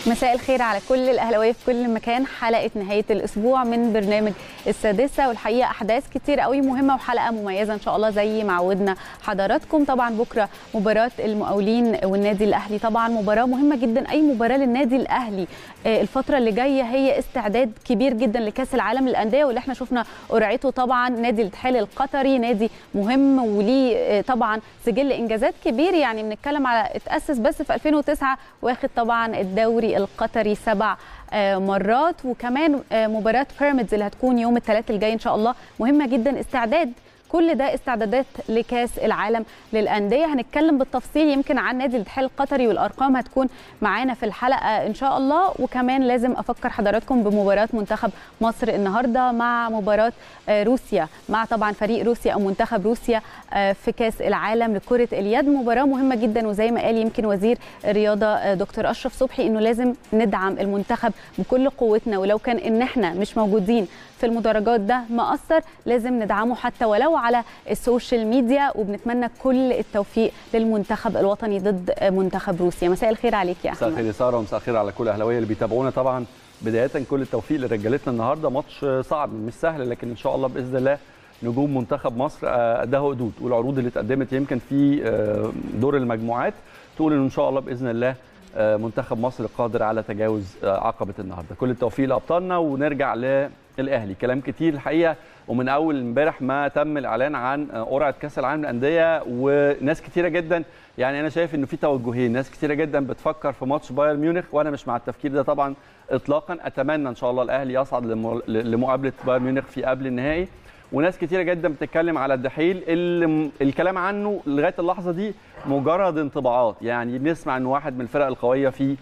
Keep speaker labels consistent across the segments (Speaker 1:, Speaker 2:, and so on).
Speaker 1: مساء الخير على كل الاهلاويه في كل مكان. حلقه نهايه الاسبوع من برنامج السادسه، والحقيقه احداث كتير قوي مهمه وحلقه مميزه ان شاء الله زي ما عودنا حضراتكم. طبعا بكره مباراه المقاولين والنادي الاهلي، طبعا مباراه مهمه جدا. اي مباراه للنادي الاهلي الفتره اللي جايه هي استعداد كبير جدا لكاس العالم للانديه، واللي احنا شفنا قرعته. طبعا نادي الاتحاد القطري نادي مهم وليه طبعا سجل انجازات كبير، يعني بنتكلم على اتاسس بس في 2009 واخد طبعا الدوري القطري 7 مرات، وكمان مباراه بيراميدز اللي هتكون يوم الثلاث الجاي ان شاء الله مهمه جدا. استعداد كل ده استعدادات لكاس العالم للانديه. هنتكلم بالتفصيل يمكن عن نادي الاتحاد القطري والارقام هتكون معانا في الحلقه ان شاء الله. وكمان لازم افكر حضراتكم بمباراه منتخب مصر النهارده مع مباراه روسيا، مع طبعا فريق روسيا او منتخب روسيا في كاس العالم لكره اليد. مباراه مهمه جدا، وزي ما قال يمكن وزير الرياضه دكتور اشرف صبحي انه لازم ندعم المنتخب بكل قوتنا، ولو كان ان احنا مش موجودين في المدرجات ده مأثر لازم ندعمه حتى ولو على السوشيال ميديا. وبنتمنى كل التوفيق للمنتخب الوطني ضد منتخب روسيا. مساء الخير عليك يا احمد.
Speaker 2: مساء الخير يا ساره، ومساء الخير على كل الاهلاويه اللي بيتابعونا. طبعا بدايه كل التوفيق لرجالتنا النهارده. ماتش صعب مش سهل، لكن ان شاء الله باذن الله نجوم منتخب مصر اداه حدود، والعروض اللي اتقدمت يمكن في دور المجموعات تقول ان شاء الله باذن الله منتخب مصر قادر على تجاوز عقبه النهارده. كل التوفيق لابطالنا. ونرجع للاهلي، كلام كتير الحقيقه، ومن اول امبارح ما تم الاعلان عن قرعه كاس العالم للانديه، وناس كتيره جدا يعني انا شايف انه في توجهين. ناس كتيره جدا بتفكر في ماتش بايرن ميونخ، وانا مش مع التفكير ده طبعا اطلاقا. اتمنى ان شاء الله الاهلي يصعد لمقابله بايرن ميونخ في قبل النهائي. وناس كتيره جدا بتتكلم على الدحيل اللي الكلام عنه لغايه اللحظه دي مجرد انطباعات. يعني بنسمع انه واحد من الفرق القويه في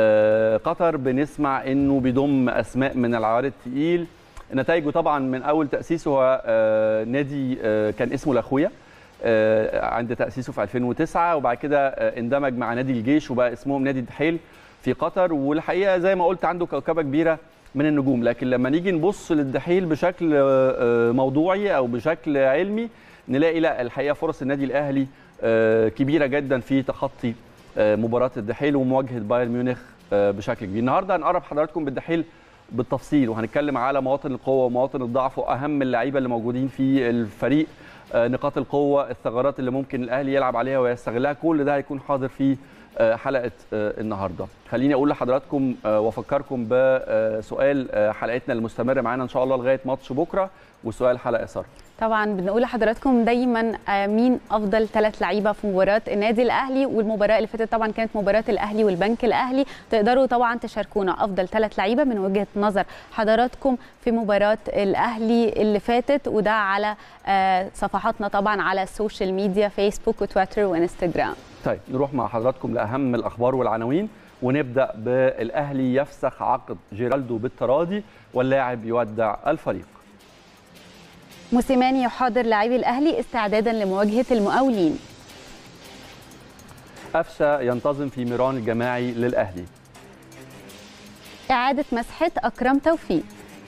Speaker 2: قطر، بنسمع انه بيضم اسماء من العيار الثقيل. نتائجه طبعا من اول تاسيسه هو نادي كان اسمه الاخويا عند تاسيسه في 2009، وبعد كده اندمج مع نادي الجيش وبقى اسمهم نادي الدحيل في قطر. والحقيقه زي ما قلت عنده كوكبه كبيره من النجوم، لكن لما نيجي نبص للدحيل بشكل موضوعي او بشكل علمي نلاقي لا، الحقيقه فرص النادي الاهلي كبيره جدا في تخطي مباراه الدحيل ومواجهه بايرن ميونخ بشكل كبير. النهارده هنقرب حضراتكم بالدحيل بالتفصيل، وهنتكلم على مواطن القوه ومواطن الضعف واهم اللعيبه اللي موجودين في الفريق، نقاط القوه، الثغرات اللي ممكن الاهلي يلعب عليها ويستغلها. كل ده هيكون حاضر في حلقه النهارده. خليني اقول لحضراتكم وافكركم بسؤال حلقتنا المستمره معانا ان شاء الله لغايه ماتش بكره، وسؤال حلقه ساره.
Speaker 1: طبعا بنقول لحضراتكم دايما مين افضل 3 لعيبه في مباراه النادي الاهلي، والمباراه اللي فاتت طبعا كانت مباراه الاهلي والبنك الاهلي. تقدروا طبعا تشاركونا افضل 3 لعيبه من وجهه نظر حضراتكم في مباراه الاهلي اللي فاتت، وده على صفحاتنا طبعا على السوشيال ميديا فيسبوك وتويتر وانستجرام.
Speaker 2: طيب نروح مع حضراتكم لاهم الاخبار والعناوين، ونبدا بالاهلي يفسخ عقد جيرالدو بالتراضي واللاعب يودع الفريق.
Speaker 1: موسيماني يحاضر لاعبي الاهلي استعدادا لمواجهه المقاولين.
Speaker 2: أفشة ينتظم في ميران الجماعي للاهلي.
Speaker 1: اعاده مسحه اكرم توفيق.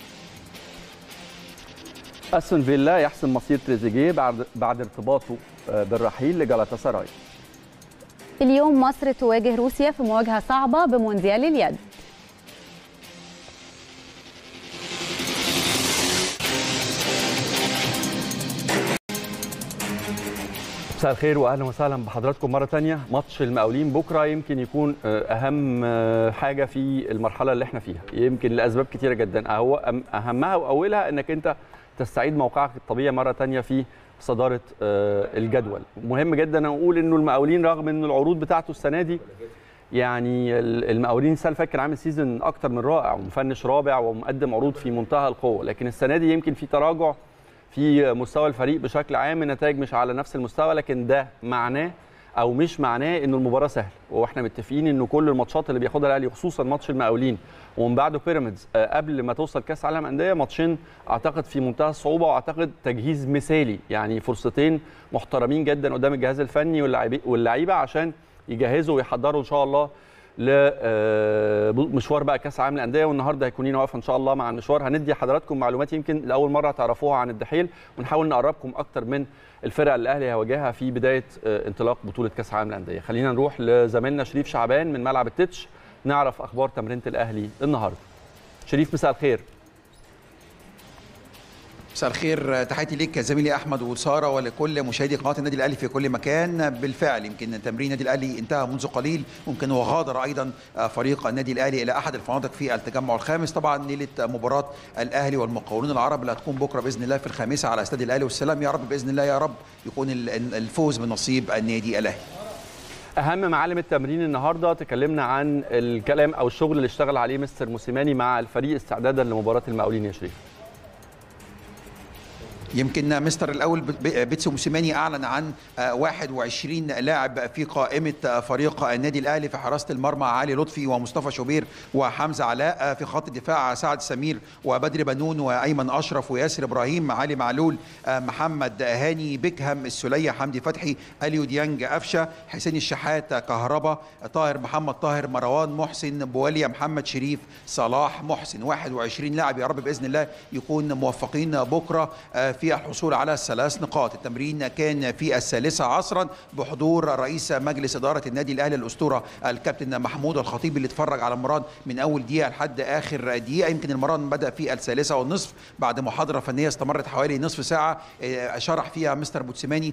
Speaker 2: أستون فيلا يحسم مصير تريزيجيه بعد ارتباطه بالرحيل لجالاتا سراي.
Speaker 1: اليوم مصر تواجه روسيا في مواجهه صعبه بمونديال اليد.
Speaker 2: مساء الخير واهلا وسهلا بحضراتكم مره ثانيه. ماتش المقاولين بكره يمكن يكون اهم حاجه في المرحله اللي احنا فيها، يمكن لاسباب كثيره جدا. اهمها واولها انك انت تستعيد موقعك الطبيعي مره ثانيه في صداره الجدول. مهم جدا اقول انه المقاولين رغم ان العروض بتاعته السنه دي، يعني المقاولين السنه اللي فاتت كان عامل سيزون اكتر من رائع ومفنش رابع ومقدم عروض في منتهى القوه، لكن السنه دي يمكن في تراجع في مستوى الفريق بشكل عام، النتائج مش على نفس المستوى. لكن ده معناه او مش معناه انه المباراه سهله، واحنا متفقين انه كل الماتشات اللي بياخدها الاهلي خصوصا ماتش المقاولين ومن بعده بيراميدز قبل ما توصل كاس العالم انديه، ماتشين اعتقد في منتهى الصعوبه، واعتقد تجهيز مثالي. يعني فرصتين محترمين جدا قدام الجهاز الفني واللعيبه عشان يجهزوا ويحضروا ان شاء الله لمشوار بقى كاس العالم للانديه. والنهارده هيكون لينا واقفه ان شاء الله مع المشوار. هندي حضراتكم معلومات يمكن لاول مره تعرفوها عن الدحيل، ونحاول نقربكم اكتر من الفرق اللي الاهلي هيواجهها في بدايه انطلاق بطوله كاس العالم للانديه. خلينا نروح لزميلنا شريف شعبان من ملعب التتش نعرف اخبار تمرينه الاهلي النهارده. شريف مساء الخير.
Speaker 3: مساء الخير، تحياتي ليك زميلي احمد وساره ولكل مشاهدي قناه النادي الاهلي في كل مكان. بالفعل يمكن تمرين النادي الاهلي انتهى منذ قليل، ممكن وغادر ايضا فريق النادي الاهلي الى احد الفنادق في التجمع الخامس. طبعا ليله مباراه الاهلي والمقاولون العرب اللي هتكون بكره باذن الله في الخامسه على استاد الاهلي والسلام. يا رب باذن الله يا رب يكون الفوز من نصيب النادي الاهلي.
Speaker 2: اهم معالم التمرين النهارده، تكلمنا عن الكلام او الشغل اللي اشتغل عليه مستر موسيماني مع الفريق استعدادا لمباراه المقاولين يا شريف.
Speaker 3: يمكن مستر الاول بيتسو موسيماني اعلن عن 21 لاعب في قائمه فريق النادي الاهلي. في حراسه المرمى علي لطفي ومصطفى شوبير وحمزه علاء، في خط الدفاع سعد سمير وبدر بنون وايمن اشرف وياسر ابراهيم، علي معلول، محمد هاني، بيكهام، السليه، حمدي فتحي، اليو ديانج، قفشه، حسين الشحات، كهربا، طاهر محمد طاهر، مروان محسن، بواليا، محمد شريف، صلاح محسن. 21 لاعب، يا رب باذن الله يكون موفقين بكره في الحصول على 3 نقاط. التمرين كان في 13 عصرا بحضور رئيس مجلس إدارة النادي الأهلي الأسطورة الكابتن محمود الخطيب، اللي اتفرج على المران من أول دقيقة لحد آخر دقيقة. يمكن المران بدأ في 1:30 بعد محاضرة فنية استمرت حوالي نصف ساعة، شرح فيها مستر موسيماني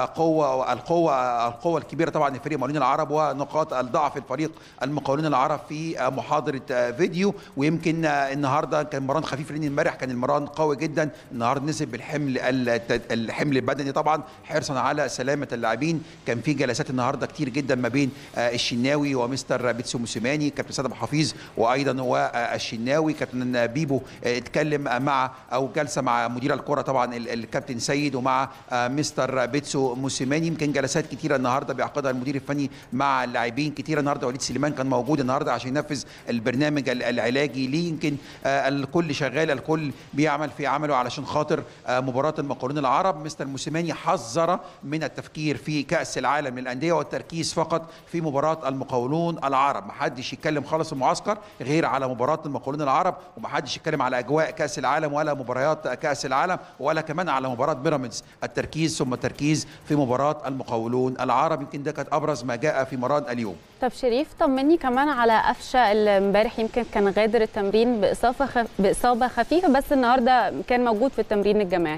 Speaker 3: القوة الكبيرة طبعا لفريق المقاولين العرب ونقاط الضعف الفريق المقاولين العرب في محاضرة فيديو. ويمكن النهارده كان مران خفيف، لأن امبارح كان المران قوي جدا. النهارده نزل بالحمل البدني طبعا حرصا على سلامه اللاعبين. كان في جلسات النهارده كتير جدا ما بين الشناوي ومستر بيتسو موسيماني، كابتن سيد حفيظ وايضا والشناوي. كابتن بيبو اتكلم مع او جلسه مع مدير الكره طبعا الكابتن سيد ومع مستر بيتسو موسيماني. يمكن جلسات كتيره النهارده بيعقدها المدير الفني مع اللاعبين كتيره. النهارده وليد سليمان كان موجود النهارده عشان ينفذ البرنامج العلاجي ليه. يمكن الكل شغال، الكل بيعمل في عمله علشان خاطر مباراة المقاولين العرب. مستر موسيماني حذر من التفكير في كأس العالم للأندية والتركيز فقط في مباراة المقاولون العرب. محدش يتكلم خالص المعسكر غير على مباراة المقاولون العرب، ومحدش يتكلم على أجواء كأس العالم ولا مباريات كأس العالم ولا كمان على مباراة بيراميدز. التركيز ثم التركيز في مباراة المقاولون العرب. يمكن ده كانت أبرز ما جاء في مران اليوم.
Speaker 1: طب شريف، طمني كمان على قفشه اللي امبارح يمكن كان غادر التمرين بإصابة خفيفة، بس النهارده كان موجود في التمرين الجماعي.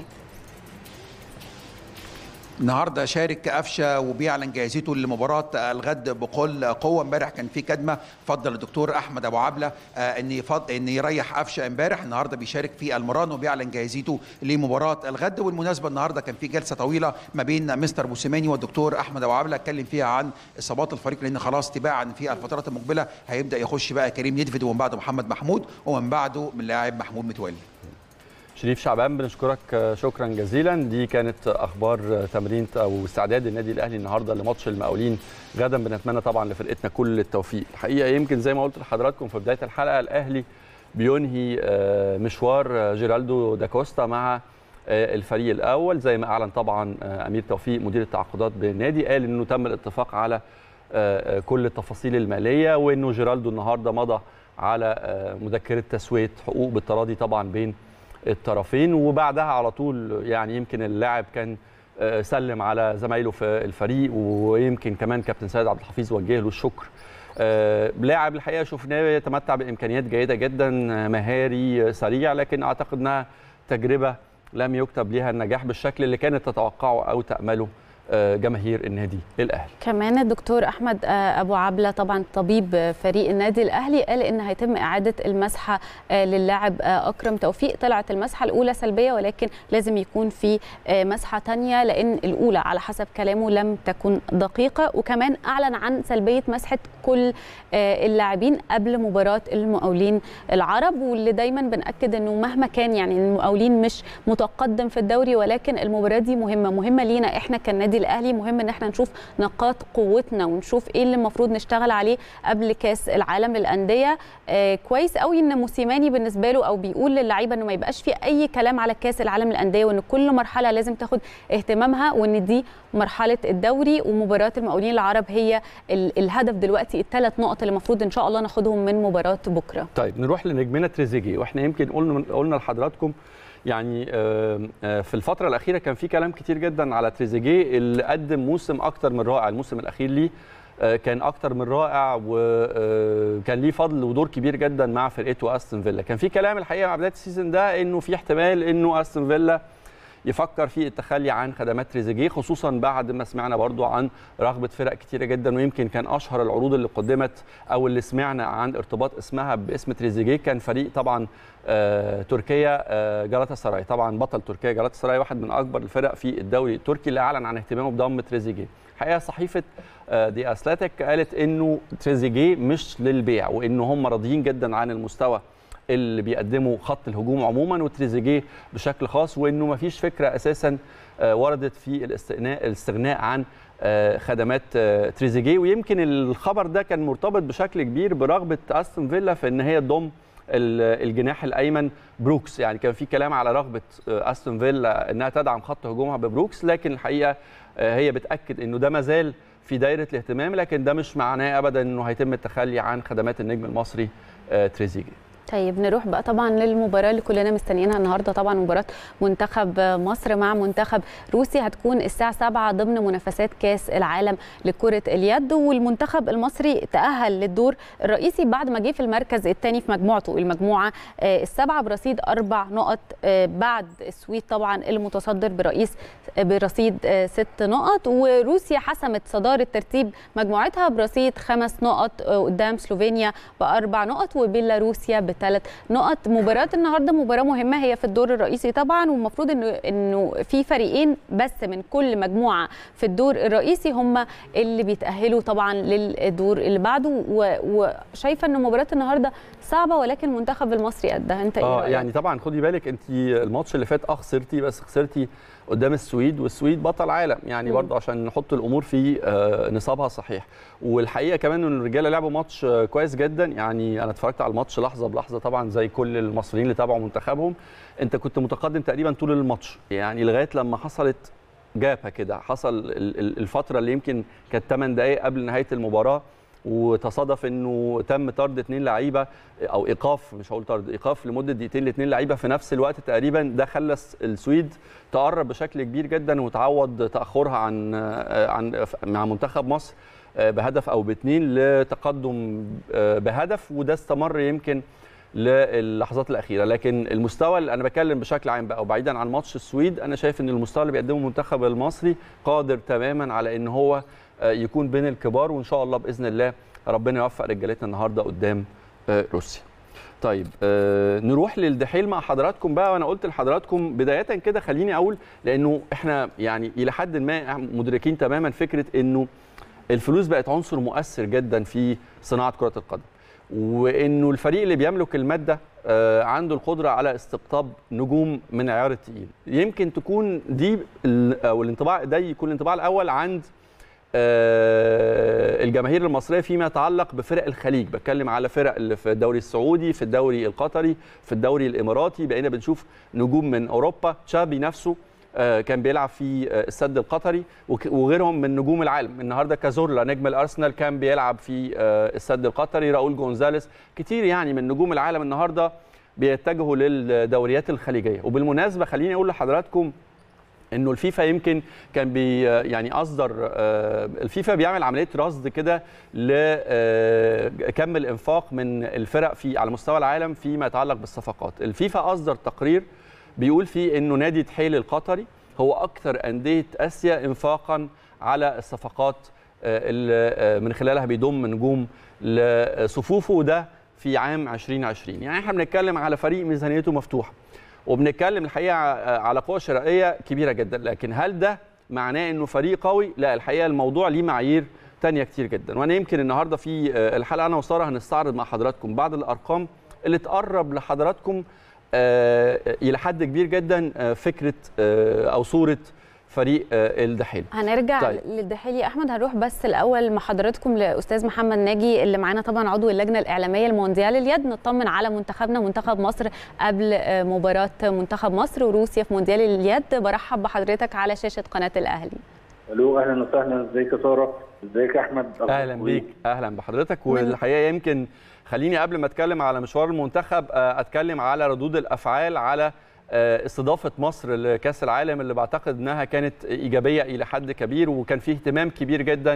Speaker 3: النهارده شارك قفشه وبيعلن جاهزيته لمباراه الغد بكل قوه. امبارح كان في كدمه، فضل الدكتور احمد ابو عبله ان يريح قفشه امبارح. النهارده بيشارك في المران وبيعلن جاهزيته لمباراه الغد. والمناسبه النهارده كان في جلسه طويله ما بين مستر موسيماني والدكتور احمد ابو عبله، اتكلم فيها عن اصابات الفريق، لان خلاص تباعا في الفترات المقبله هيبدا يخش بقى كريم نيدفيد ومن بعده محمد محمود ومن بعده من لاعب محمود متولي.
Speaker 2: شريف شعبان بنشكرك شكرا جزيلا. دي كانت اخبار تمرين او استعداد النادي الاهلي النهارده لماتش المقاولين غدا. بنتمنى طبعا لفرقتنا كل التوفيق. الحقيقه يمكن زي ما قلت لحضراتكم في بدايه الحلقه، الاهلي بينهي مشوار جيرالدو داكوستا مع الفريق الاول، زي ما اعلن طبعا امير توفيق مدير التعاقدات بالنادي. قال انه تم الاتفاق على كل التفاصيل الماليه، وانه جيرالدو النهارده مضى على مذكره تسويه حقوق بالتراضي طبعا بين الطرفين. وبعدها على طول يعني يمكن اللاعب كان سلم على زمايله في الفريق، ويمكن كمان كابتن سيد عبد الحفيظ وجه له الشكر. لاعب الحقيقه شفناه يتمتع بامكانيات جيده جدا، مهاري سريع، لكن اعتقد انها تجربه لم يكتب لها النجاح بالشكل اللي كانت تتوقعه او تامله جماهير النادي الاهلي.
Speaker 1: كمان الدكتور احمد ابو عبله طبعا طبيب فريق النادي الاهلي قال ان هيتم اعاده المسحه للاعب اكرم توفيق. طلعت المسحه الاولى سلبيه، ولكن لازم يكون في مسحه ثانيه، لان الاولى على حسب كلامه لم تكن دقيقه. وكمان اعلن عن سلبيه مسحه كل اللاعبين قبل مباراه المقاولين العرب، واللي دايما بناكد انه مهما كان يعني المقاولين مش متقدم في الدوري، ولكن المباراه دي مهمه لينا احنا كالنادي الاهلي. مهم ان احنا نشوف نقاط قوتنا ونشوف ايه اللي المفروض نشتغل عليه قبل كاس العالم للانديه. كويس قوي ان موسيماني بالنسبه له او بيقول للعيبه انه ما يبقاش في اي كلام على كاس العالم للانديه، وان كل مرحله لازم تاخد اهتمامها، وان دي مرحله الدوري ومباراه المقاولين العرب هي الهدف دلوقتي، ال3 نقط اللي المفروض ان شاء الله ناخدهم من مباراه بكره.
Speaker 2: طيب نروح لنجمنا تريزيجيه، واحنا يمكن قلنا لحضراتكم يعني في الفترة الأخيرة كان في كلام كتير جدا على تريزيجيه اللي قدم موسم أكتر من رائع. الموسم الأخير ليه كان اكتر من رائع، وكان ليه فضل ودور كبير جدا مع فرقته استون فيلا. كان في كلام الحقيقه مع بدايه السيزون ده انه في احتمال انه استون فيلا يفكر في التخلي عن خدمات تريزيجيه، خصوصا بعد ما سمعنا برضو عن رغبه فرق كتيره جدا، ويمكن كان اشهر العروض اللي قدمت او اللي سمعنا عن ارتباط اسمها باسم تريزيجيه كان فريق طبعا تركيا جالاتا سراي. طبعا بطل تركيا جالاتا سراي واحد من اكبر الفرق في الدوري التركي اللي اعلن عن اهتمامه بضم تريزيجيه. الحقيقه صحيفه دي اثليتيك قالت انه تريزيجيه مش للبيع، وانه هم راضيين جدا عن المستوى اللي بيقدموا خط الهجوم عموما وتريزيجيه بشكل خاص، وانه ما فيش فكره اساسا وردت في الاستغناء عن خدمات تريزيجيه. ويمكن الخبر ده كان مرتبط بشكل كبير برغبه استون فيلا في ان هي تضم الجناح الايمن بروكس. يعني كان في كلام على رغبه استون فيلا انها تدعم خط هجومها ببروكس، لكن الحقيقه هي بتاكد انه ده مازال في دايره الاهتمام، لكن ده مش معناه ابدا انه هيتم التخلي عن خدمات النجم المصري تريزيجيه.
Speaker 1: طيب نروح بقى طبعا للمباراه اللي كلنا مستنيينها النهارده، طبعا مباراه منتخب مصر مع منتخب روسيا، هتكون الساعه 7 ضمن منافسات كاس العالم لكره اليد. والمنتخب المصري تاهل للدور الرئيسي بعد ما جه في المركز الثاني في مجموعته، المجموعه السابعه برصيد 4 نقط بعد السويد طبعا المتصدر برصيد 6 نقط. وروسيا حسمت صداره ترتيب مجموعتها برصيد 5 نقط قدام سلوفينيا ب4 نقط، وبيلاروسيا ب3 نقط. مباراه النهارده مباراه مهمه هي في الدور الرئيسي طبعا، والمفروض انه في فريقين بس من كل مجموعه في الدور الرئيسي هم اللي بيتاهلوا طبعا للدور اللي بعده. وشايفه ان مباراه النهارده صعبه، ولكن المنتخب المصري قدها. انت ايه رأيك؟
Speaker 2: يعني طبعا خدي بالك انت الماتش اللي فات خسرتي، بس خسرتي قدام السويد، والسويد بطل عالم يعني برضه عشان نحط الامور في نصابها صحيح. والحقيقه كمان ان الرجاله لعبوا ماتش كويس جدا، يعني انا اتفرجت على الماتش لحظه بلحظه طبعا زي كل المصريين اللي تابعوا منتخبهم. انت كنت متقدم تقريبا طول الماتش، يعني لغايه لما حصلت جابه كده، حصل الفتره اللي يمكن كانت 8 دقائق قبل نهايه المباراه، وتصادف انه تم طرد 2 لعيبه او ايقاف، مش هقول طرد، ايقاف لمده دقيقتين ل2 لعيبه في نفس الوقت تقريبا. ده خلى السويد تقرب بشكل كبير جدا وتعوض تاخرها مع منتخب مصر بهدف او ب2 لتقدم بهدف، وده استمر يمكن للحظات الاخيره. لكن المستوى اللي انا بتكلم بشكل عام بقى وبعيدا عن ماتش السويد، انا شايف ان المستوى اللي بيقدمه المنتخب المصري قادر تماما على ان هو يكون بين الكبار، وان شاء الله باذن الله ربنا يوفق رجالتنا النهارده قدام روسيا. طيب نروح للدحيل مع حضراتكم بقى. وانا قلت لحضراتكم بدايه كده خليني اقول، لانه احنا يعني الى حد ما مدركين تماما فكره انه الفلوس بقت عنصر مؤثر جدا في صناعه كره القدم، وانه الفريق اللي بيملك الماده عنده القدره على استقطاب نجوم من عيار التقيل. يمكن تكون دي او الانطباع ده يكون الانطباع الاول عند الجماهير المصريه فيما يتعلق بفرق الخليج. بتكلم على فرق اللي في الدوري السعودي، في الدوري القطري، في الدوري الاماراتي. بقينا بنشوف نجوم من اوروبا، تشابي نفسه كان بيلعب في السد القطري، وغيرهم من نجوم العالم. النهارده كازورلا نجم الارسنال كان بيلعب في السد القطري، راؤول جونزاليس، كتير يعني من نجوم العالم النهارده بيتجهوا للدوريات الخليجيه. وبالمناسبه خليني اقول لحضراتكم انه الفيفا يمكن كان يعني اصدر، الفيفا بيعمل عمليه رصد كده لكم الانفاق من الفرق على مستوى العالم فيما يتعلق بالصفقات. الفيفا اصدر تقرير بيقول فيه انه نادي دحيل القطري هو اكثر انديه اسيا انفاقا على الصفقات اللي من خلالها بيضم نجوم لصفوفه، وده في عام 2020. يعني احنا بنتكلم على فريق ميزانيته مفتوحه، وبنتكلم الحقيقه على قوه شرائيه كبيره جدا. لكن هل ده معناه انه فريق قوي؟ لا، الحقيقه الموضوع ليه معايير تانية كتير جدا. وانا يمكن النهارده في الحلقه انا وساره هنستعرض مع حضراتكم بعض الارقام اللي تقرب لحضراتكم الى حد كبير جدا فكره او صوره فريق الدحيل.
Speaker 1: هنرجع طيب للدحيل يا احمد. هنروح بس الاول مع حضراتكم لاستاذ محمد ناجي اللي معانا طبعا عضو اللجنه الاعلاميه لمونديال اليد، نطمن على منتخبنا منتخب مصر قبل مباراه منتخب مصر وروسيا في مونديال اليد. برحب بحضرتك على شاشه قناه الاهلي.
Speaker 4: الو، اهلا وسهلا. ازيك يا ساره؟ ازيك يا احمد؟
Speaker 2: اهلا بيك. اهلا بحضرتك. والحقيقه يمكن خليني قبل ما اتكلم على مشوار المنتخب اتكلم على ردود الافعال على استضافه مصر لكاس العالم اللي بعتقد انها كانت ايجابيه الى حد كبير، وكان فيه اهتمام كبير جدا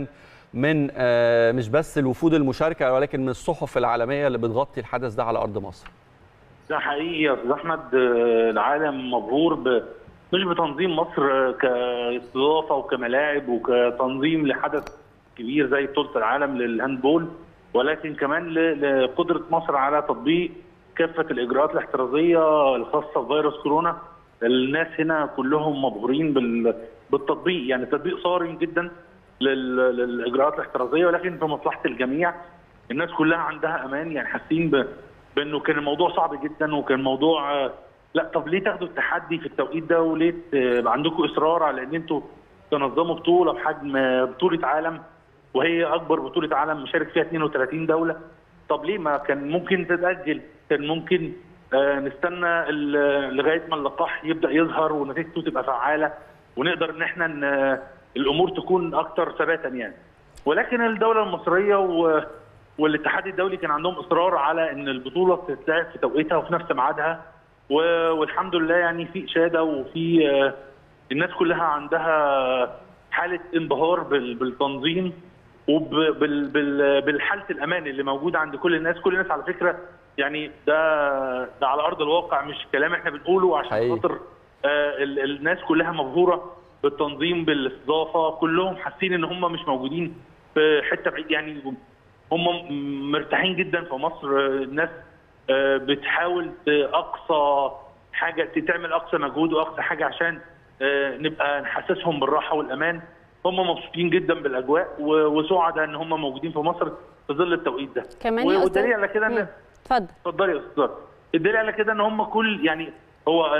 Speaker 2: من مش بس الوفود المشاركه ولكن من الصحف العالميه اللي بتغطي الحدث ده على ارض مصر.
Speaker 5: ده حقيقي يا استاذ احمد، العالم مبهور مش بتنظيم مصر كاستضافه وكملاعب وكتنظيم لحدث كبير زي بطوله العالم للهاندبول، ولكن كمان لقدره مصر على تطبيق كافه الاجراءات الاحترازيه الخاصه بفيروس كورونا. الناس هنا كلهم مبهورين بالتطبيق، يعني تطبيق صارم جدا للاجراءات الاحترازيه ولكن في مصلحه الجميع. الناس كلها عندها امان، يعني حاسين بانه كان الموضوع صعب جدا وكان موضوع لا طب ليه تاخدوا التحدي في التوقيت ده وليه يبقى عندكم اصرار على ان انتوا تنظموا بطوله بحجم بطوله عالم وهي اكبر بطوله عالم مشارك فيها 32 دوله. طب ليه ما كان ممكن تتاجل؟ كان ممكن نستنى لغايه ما اللقاح يبدا يظهر ونتيجته تبقى فعاله ونقدر ان احنا الامور تكون اكثر ثباتا يعني. ولكن الدوله المصريه والاتحاد الدولي كان عندهم اصرار على ان البطوله تتلعب في توقيتها وفي نفس ميعادها، والحمد لله يعني في اشاده وفي الناس كلها عندها حاله انبهار بالتنظيم وبالحاله الامان اللي موجوده عند كل الناس. كل الناس على فكره يعني ده على ارض الواقع مش كلام احنا بنقوله عشان خاطر الناس كلها مبهوره بالتنظيم بالاستضافه، كلهم حاسين ان هم مش موجودين في حته بعيد، يعني هم مرتاحين جدا في مصر. الناس بتحاول اقصى حاجه تعمل اقصى مجهود واقصى حاجه عشان نبقى نحسسهم بالراحه والامان. هم مبسوطين جدا بالاجواء وسعداء ان هم موجودين في مصر في ظل التوقيت ده.
Speaker 1: كمان
Speaker 5: والدليل على كده ان
Speaker 1: اتفضل
Speaker 5: يا استاذ. الدليل على كده ان هم كل يعني هو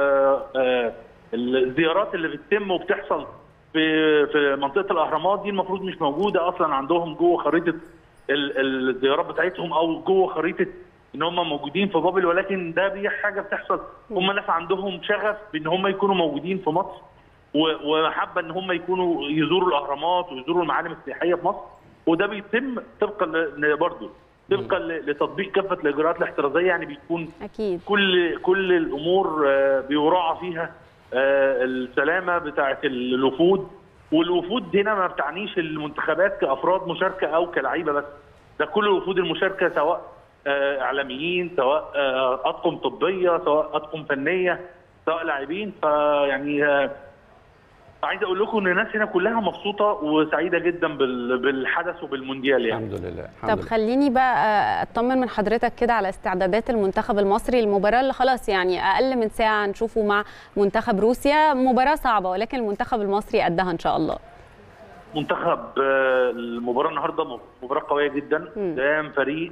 Speaker 5: الزيارات اللي بتتم وبتحصل في منطقه الاهرامات دي المفروض مش موجوده اصلا عندهم جوه خريطه الزيارات بتاعتهم او جوه خريطه ان هم موجودين في بابل، ولكن ده حاجه بتحصل. هم ناس عندهم شغف بان هم يكونوا موجودين في مصر وحابه ان هم يكونوا يزوروا الاهرامات ويزوروا المعالم السياحيه في مصر، وده بيتم طبقا برضه طبقا لتطبيق كافه الاجراءات الاحترازيه. يعني بيكون
Speaker 1: اكيد
Speaker 5: كل الامور بيراعى فيها السلامه بتاعه الوفود. والوفود هنا ما بتعنيش المنتخبات كافراد مشاركه او كلعيبه بس، ده كل الوفود المشاركه سواء اعلاميين سواء اطقم طبيه سواء اطقم فنيه سواء لاعبين. فيعني عايز اقول لكم ان الناس هنا كلها مبسوطه وسعيده جدا بالحدث وبالمونديال يعني.
Speaker 2: الحمد لله.
Speaker 1: طب خليني بقى اطمن من حضرتك كده على استعدادات المنتخب المصري، المباراه اللي خلاص يعني اقل من ساعه نشوفه مع منتخب روسيا، مباراه صعبه ولكن المنتخب المصري قدها ان شاء الله.
Speaker 5: منتخب المباراه النهارده مباراه قويه جدا قدام فريق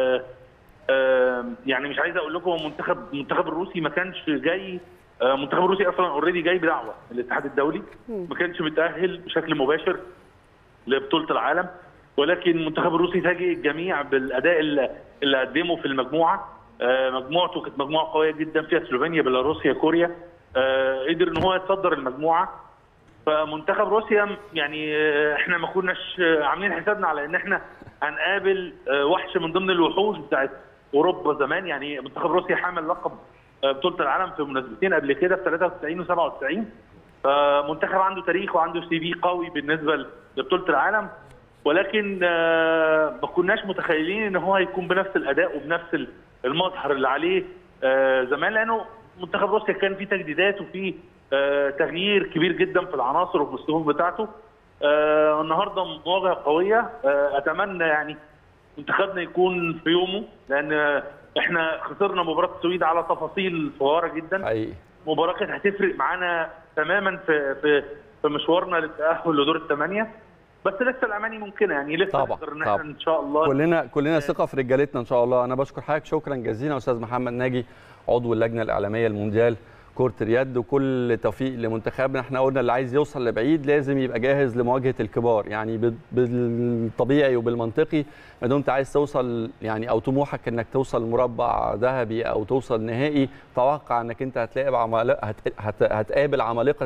Speaker 5: يعني مش عايز اقول لكم المنتخب الروسي ما كانش جاي. المنتخب الروسي اصلا اوريدي جاي بدعوه من الاتحاد الدولي، ما كانش متاهل بشكل مباشر لبطوله العالم، ولكن المنتخب الروسي فاجئ الجميع بالاداء اللي قدمه في المجموعه. مجموعته كانت مجموعه قويه جدا فيها سلوفينيا بيلاروسيا كوريا، قدر ان هو يتصدر المجموعه. فمنتخب روسيا يعني احنا ما كناش عاملين حسابنا على ان احنا هنقابل وحش من ضمن الوحوش بتاعت اوروبا زمان. يعني منتخب روسيا حامل لقب بطوله العالم في مناسبتين قبل كده في 93 و97، فمنتخب عنده تاريخ وعنده سي في قوي بالنسبه لبطوله العالم، ولكن ما كناش متخيلين ان هو هيكون بنفس الاداء وبنفس المظهر اللي عليه زمان، لانه منتخب روسيا كان فيه تجديدات وفيه تغيير كبير جدا في العناصر وفي الصفوف بتاعته. النهارده مواجهه قويه، اتمنى يعني منتخبنا يكون في يومه، لان احنا خسرنا مباراه السويد على تفاصيل صغيره جدا حقيقي. مباراه كانت هتفرق معانا تماما في مشوارنا للتاهل لدور الثمانيه، بس لسه الاماني ممكنه يعني لسه نقدر ان احنا ان شاء الله
Speaker 2: كلنا ثقه في رجالتنا ان شاء الله. انا بشكر حضرتك شكرا جزيلا استاذ محمد ناجي عضو اللجنه الاعلاميه المونديال كرة اليد، وكل توفيق لمنتخبنا. احنا قلنا اللي عايز يوصل لبعيد لازم يبقى جاهز لمواجهه الكبار، يعني بالطبيعي وبالمنطقي ما دمت عايز توصل يعني او طموحك انك توصل مربع ذهبي او توصل نهائي، توقع انك انت هتقابل عمالقه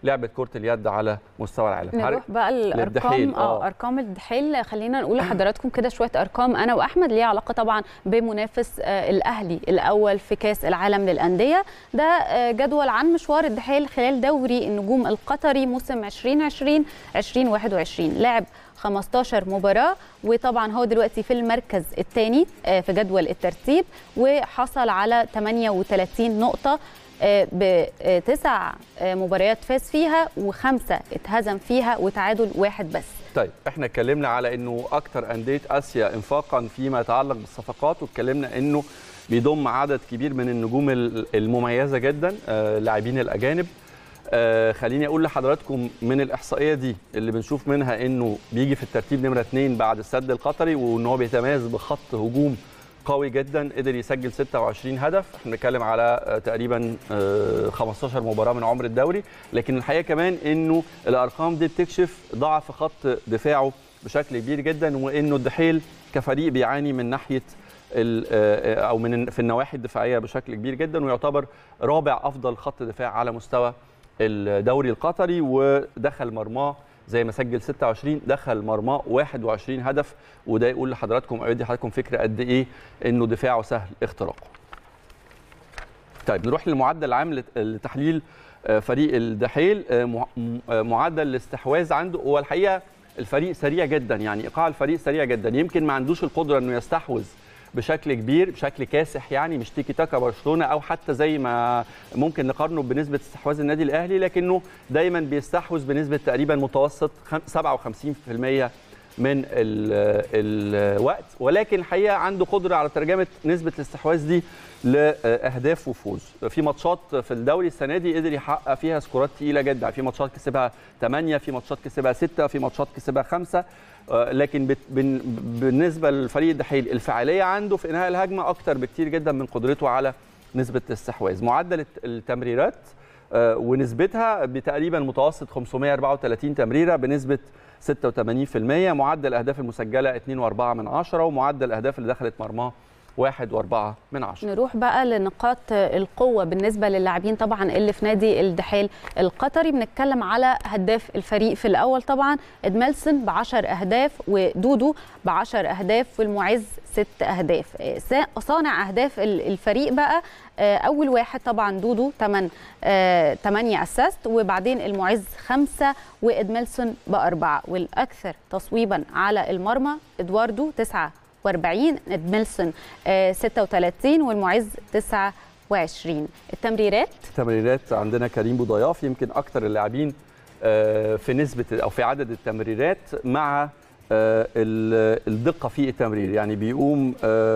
Speaker 2: لعبه كره اليد على مستوى العالم.
Speaker 1: نروح بقى الارقام. ارقام الدحيل، خلينا نقول لحضراتكم كده شويه ارقام انا واحمد ليها علاقه طبعا بمنافس الاهلي الاول في كاس العالم للانديه. ده جدول عن مشوار الدحيل خلال دوري النجوم القطري موسم 2020 2021. لعب 15 مباراة، وطبعا هو دلوقتي في المركز الثاني في جدول الترتيب، وحصل على 38 نقطة ب9 مباريات فاز فيها و5 اتهزم فيها وتعادل 1 بس.
Speaker 2: طيب احنا اتكلمنا على انه اكتر انديه اسيا انفاقا فيما يتعلق بالصفقات، واتكلمنا انه بيضم عدد كبير من النجوم المميزه جدا لاعبين الاجانب. خليني اقول لحضراتكم من الاحصائيه دي اللي بنشوف منها انه بيجي في الترتيب نمره 2 بعد السد القطري، وان هو بيتميز بخط هجوم قوي جدا، قدر يسجل 26 هدف. احنا بنتكلم على تقريبا 15 مباراه من عمر الدوري، لكن الحقيقه كمان انه الارقام دي بتكشف ضعف خط دفاعه بشكل كبير جدا، وانه الدحيل كفريق بيعاني من ناحيه او من في النواحي الدفاعيه بشكل كبير جدا، ويعتبر رابع افضل خط دفاع على مستوى الدوري القطري. ودخل مرماه زي ما سجل 26 دخل مرماه 21 هدف، وده يقول لحضراتكم او يدي لحضراتكم فكره قد ايه انه دفاعه سهل اختراقه. طيب نروح للمعدل العام لتحليل فريق الدحيل. معدل الاستحواذ عنده هو الحقيقه الفريق سريع جدا، يعني ايقاع الفريق سريع جدا، يمكن ما عندوش القدره انه يستحوذ بشكل كبير بشكل كاسح، يعني مش تيكي تاكا برشلونه او حتى زي ما ممكن نقارنه بنسبه استحواذ النادي الاهلي، لكنه دايما بيستحوذ بنسبه تقريبا متوسط 57% من الوقت، ولكن الحقيقه عنده قدره على ترجمه نسبه الاستحواذ دي لاهداف وفوز. في ماتشات في الدوري السنه دي قدر يحقق فيها سكورات ثقيله جدا، في ماتشات كسبها 8، في ماتشات كسبها 6، في ماتشات كسبها 5. لكن بالنسبه للفريق الدحيل الفعاليه عنده في انهاء الهجمه اكتر بكتير جدا من قدرته على نسبه الاستحواذ. معدل التمريرات ونسبتها بتقريبا متوسط 534 تمريره بنسبه 86%. معدل الاهداف المسجله 2.4، ومعدل الاهداف اللي دخلت مرماه 1.4.
Speaker 1: نروح بقى لنقاط القوة بالنسبة للاعبين طبعا اللي في نادي الدحيل القطري. بنتكلم على هداف الفريق في الأول طبعا إدميلسون ب10 أهداف، ودودو ب10 أهداف، والمعز 6 أهداف. صانع أهداف الفريق بقى أول واحد طبعا دودو 8 أسيست، وبعدين المعز 5، وإدميلسون ب4. والأكثر تصويبا على المرمى إدواردو 49، إدميلسون 36، والمعز 29. التمريرات
Speaker 2: عندنا كريم بوضياف يمكن اكثر اللاعبين في نسبه او في عدد التمريرات مع الدقه في التمرير، يعني بيقوم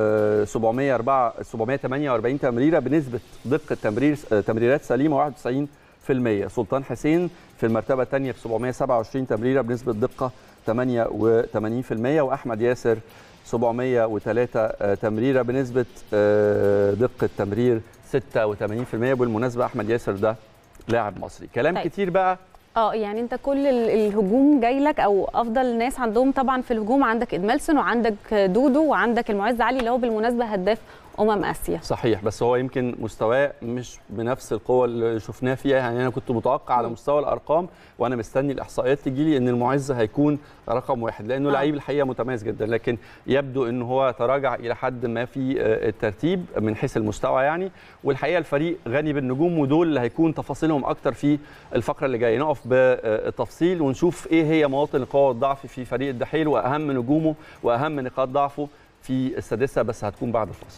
Speaker 2: 748 تمريره بنسبه دقه تمريرات سليمه 91%. سلطان حسين في المرتبه الثانيه ب 727 تمريره بنسبه دقه 88%، واحمد ياسر 703 تمريره بنسبه دقه تمرير 86%. بالمناسبه احمد ياسر ده لاعب مصري. كلام طيب. كتير بقى
Speaker 1: يعني انت كل الهجوم جاي لك، او افضل ناس عندهم طبعا في الهجوم عندك إدميلسون وعندك دودو وعندك المعز علي اللي هو بالمناسبه هداف اسيا.
Speaker 2: صحيح، بس هو يمكن مستواه مش بنفس القوه اللي شفناه فيها، يعني انا كنت متوقع على مستوى الارقام وانا مستني الاحصائيات تجي لي ان المعز هيكون رقم 1 لانه لعيب الحقيقه متميز جدا، لكن يبدو ان هو تراجع الى حد ما في الترتيب من حيث المستوى يعني. والحقيقه الفريق غني بالنجوم، ودول اللي هيكون تفاصيلهم اكتر في الفقره اللي جايه. نقف بالتفصيل ونشوف ايه هي مواطن القوه والضعف في فريق الدحيل واهم نجومه واهم نقاط ضعفه في السادسه، بس هتكون بعد الفاصل.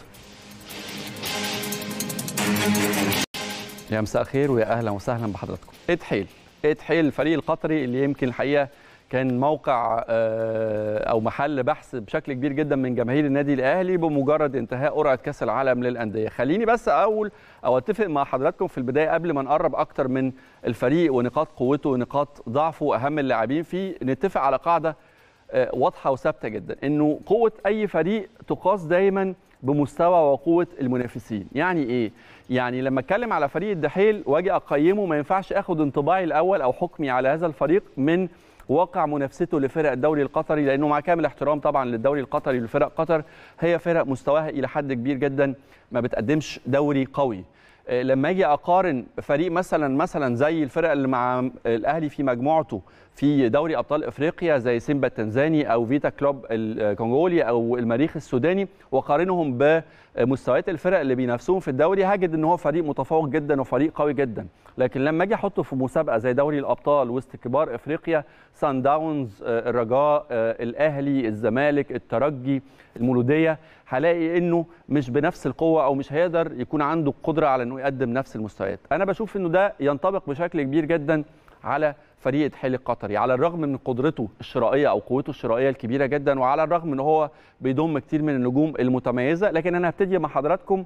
Speaker 2: يا مساء الخير ويا اهلا وسهلا بحضراتكم. ادحيل الفريق القطري اللي يمكن الحقيقه كان موقع او محل بحث بشكل كبير جدا من جماهير النادي الاهلي بمجرد انتهاء قرعه كاس العالم للانديه. خليني بس اتفق مع حضراتكم في البدايه قبل ما نقرب اكتر من الفريق ونقاط قوته ونقاط ضعفه واهم اللاعبين فيه، نتفق على قاعده واضحه وثابته جدا، انه قوه اي فريق تقاس دايما بمستوى وقوه المنافسين. يعني ايه؟ يعني لما اتكلم على فريق الدحيل واجي اقيمه ما ينفعش اخد انطباعي الاول او حكمي على هذا الفريق من واقع منافسته لفرق الدوري القطري، لانه مع كامل احترام طبعا للدوري القطري ولفرق قطر، هي فرق مستواها الى حد كبير جدا ما بتقدمش دوري قوي. لما اجي اقارن فريق مثلا زي الفرق اللي مع الاهلي في مجموعته في دوري ابطال افريقيا زي سيمبا التنزاني او فيتا كلوب الكونغولي او المريخ السوداني، واقارنهم بمستويات الفرق اللي بينافسوهم في الدوري، هجد ان هو فريق متفوق جدا وفريق قوي جدا. لكن لما اجي احطه في مسابقه زي دوري الابطال وسط كبار افريقيا، سان داونز، الرجاء، الاهلي، الزمالك، الترجي، المولوديه، هلاقي انه مش بنفس القوه او مش هيقدر يكون عنده القدره على انه يقدم نفس المستويات. انا بشوف انه ده ينطبق بشكل كبير جدا على فريق الدحيل القطري، على الرغم من قدرته الشرائيه او قوته الشرائيه الكبيره جدا، وعلى الرغم ان هو بيضم كتير من النجوم المتميزه. لكن انا هبتدي مع حضراتكم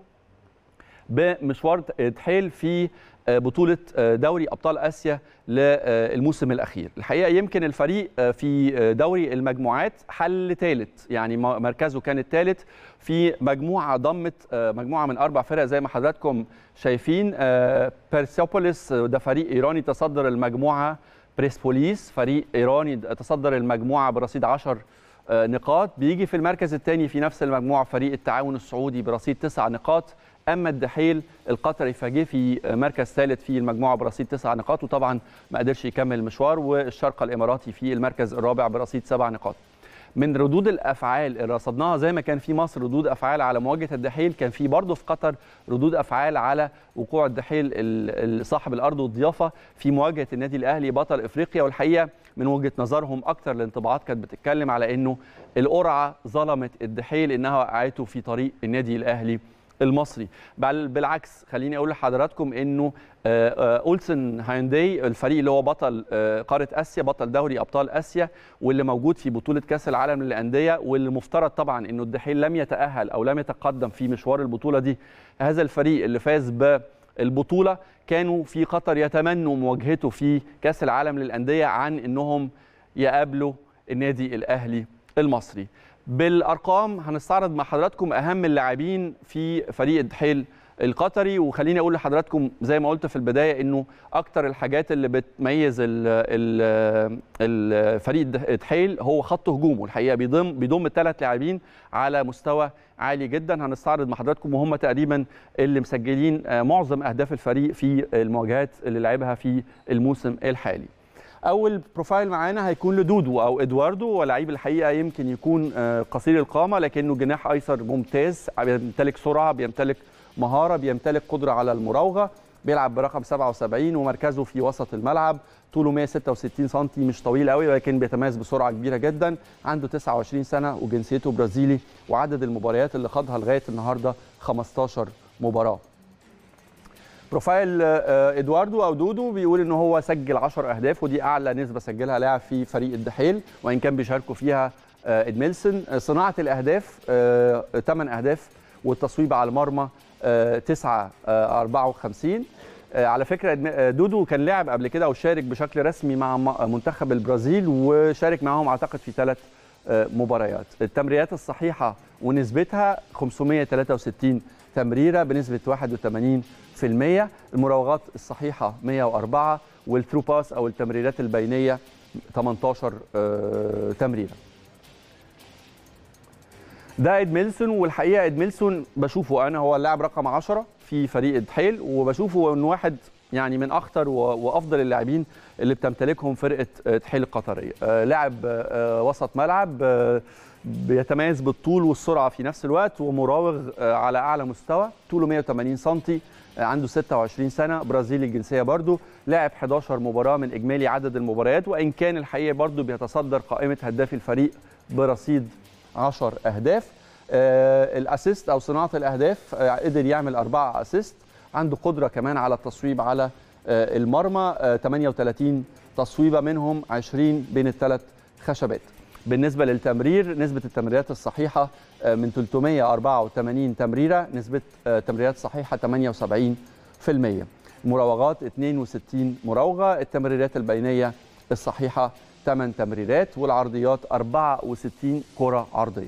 Speaker 2: بمشوار الدحيل في بطولة دوري أبطال آسيا للموسم الأخير. الحقيقة يمكن الفريق في دوري المجموعات حل ثالث، يعني مركزه كان الثالث في مجموعة ضمت مجموعة من 4 فرق زي ما حضراتكم شايفين. بيرسيوبوليس ده فريق إيراني تصدر المجموعة، بريسبوليس فريق إيراني تصدر المجموعة برصيد 10 نقاط. بيجي في المركز الثاني في نفس المجموعة فريق التعاون السعودي برصيد 9 نقاط. اما الدحيل القطري فجه في مركز ثالث في المجموعه برصيد 9 نقاط، وطبعا ما قدرش يكمل المشوار. والشرقه الاماراتي في المركز الرابع برصيد 7 نقاط. من ردود الافعال اللي رصدناها، زي ما كان في مصر ردود افعال على مواجهه الدحيل، كان في برضه في قطر ردود افعال على وقوع الدحيل صاحب الارض والضيافه في مواجهه النادي الاهلي بطل افريقيا. والحقيقه من وجهه نظرهم اكثر الانطباعات كانت بتتكلم على انه القرعه ظلمت الدحيل، انها وقعته في طريق النادي الاهلي المصري. بالعكس، خليني اقول لحضراتكم انه اولسن هاينداي الفريق اللي هو بطل قاره اسيا، بطل دوري ابطال اسيا، واللي موجود في بطوله كاس العالم للانديه، واللي مفترض طبعا انه الدحيل لم يتاهل او لم يتقدم في مشوار البطوله دي. هذا الفريق اللي فاز بالبطوله كانوا في قطر يتمنوا مواجهته في كاس العالم للانديه عن انهم يقابلوا النادي الاهلي المصري. بالارقام هنستعرض مع حضراتكم اهم اللاعبين في فريق الدحيل القطري. وخليني اقول لحضراتكم زي ما قلت في البدايه انه اكتر الحاجات اللي بتميز الفريق الدحيل هو خط هجومه. الحقيقه بيضم 3 لاعبين على مستوى عالي جدا. هنستعرض مع حضراتكم وهم تقريبا اللي مسجلين معظم اهداف الفريق في المواجهات اللي لعبها في الموسم الحالي. اول بروفايل معانا هيكون لدودو او ادواردو، ولاعيب الحقيقه يمكن يكون قصير القامه لكنه جناح ايسر ممتاز، بيمتلك سرعه، بيمتلك مهاره، بيمتلك قدره على المراوغه، بيلعب برقم 77 ومركزه في وسط الملعب. طوله 166 سم، مش طويل قوي ولكن بيتميز بسرعه كبيره جدا. عنده 29 سنه وجنسيته برازيلي، وعدد المباريات اللي خاضها لغايه النهارده 15 مباراه. بروفايل ادواردو او دودو بيقول ان هو سجل 10 اهداف، ودي اعلى نسبه سجلها لاعب في فريق الدحيل، وان كان بيشاركوا فيها ادميلسون. صناعه الاهداف 8 اهداف، والتصويب على المرمى 9-54. على فكره دودو كان لاعب قبل كده وشارك بشكل رسمي مع منتخب البرازيل، وشارك معاهم اعتقد في 3 مباريات. التمريرات الصحيحه ونسبتها 563 تمريره بنسبه 81%. المراوغات الصحيحه 104، والثرو باس او التمريرات البينيه 18 تمريره. ده ادميلسون، والحقيقه ادميلسون بشوفه انا هو اللاعب رقم 10 في فريق الدحيل، وبشوفه انه واحد يعني من اخطر وافضل اللاعبين اللي بتمتلكهم فرقه الدحيل القطريه. لاعب وسط ملعب بيتميز بالطول والسرعه في نفس الوقت، ومراوغ على اعلى مستوى. طوله 180 سم، عنده 26 سنه، برازيلي الجنسيه برضه. لاعب 11 مباراه من اجمالي عدد المباريات، وان كان الحقيقه برضه بيتصدر قائمه هدافي الفريق برصيد 10 اهداف. الاسيست او صناعه الاهداف قدر يعمل 4 اسيست. عنده قدره كمان على التصويب على المرمى، 38 تصويبه منهم 20 بين ال3 خشبات. بالنسبه للتمرير، نسبه التمريرات الصحيحه من 384 تمريره، نسبه تمريرات صحيحه 78%. مراوغات 62 مراوغه، التمريرات البينيه الصحيحه 8 تمريرات، والعرضيات 64 كره عرضيه.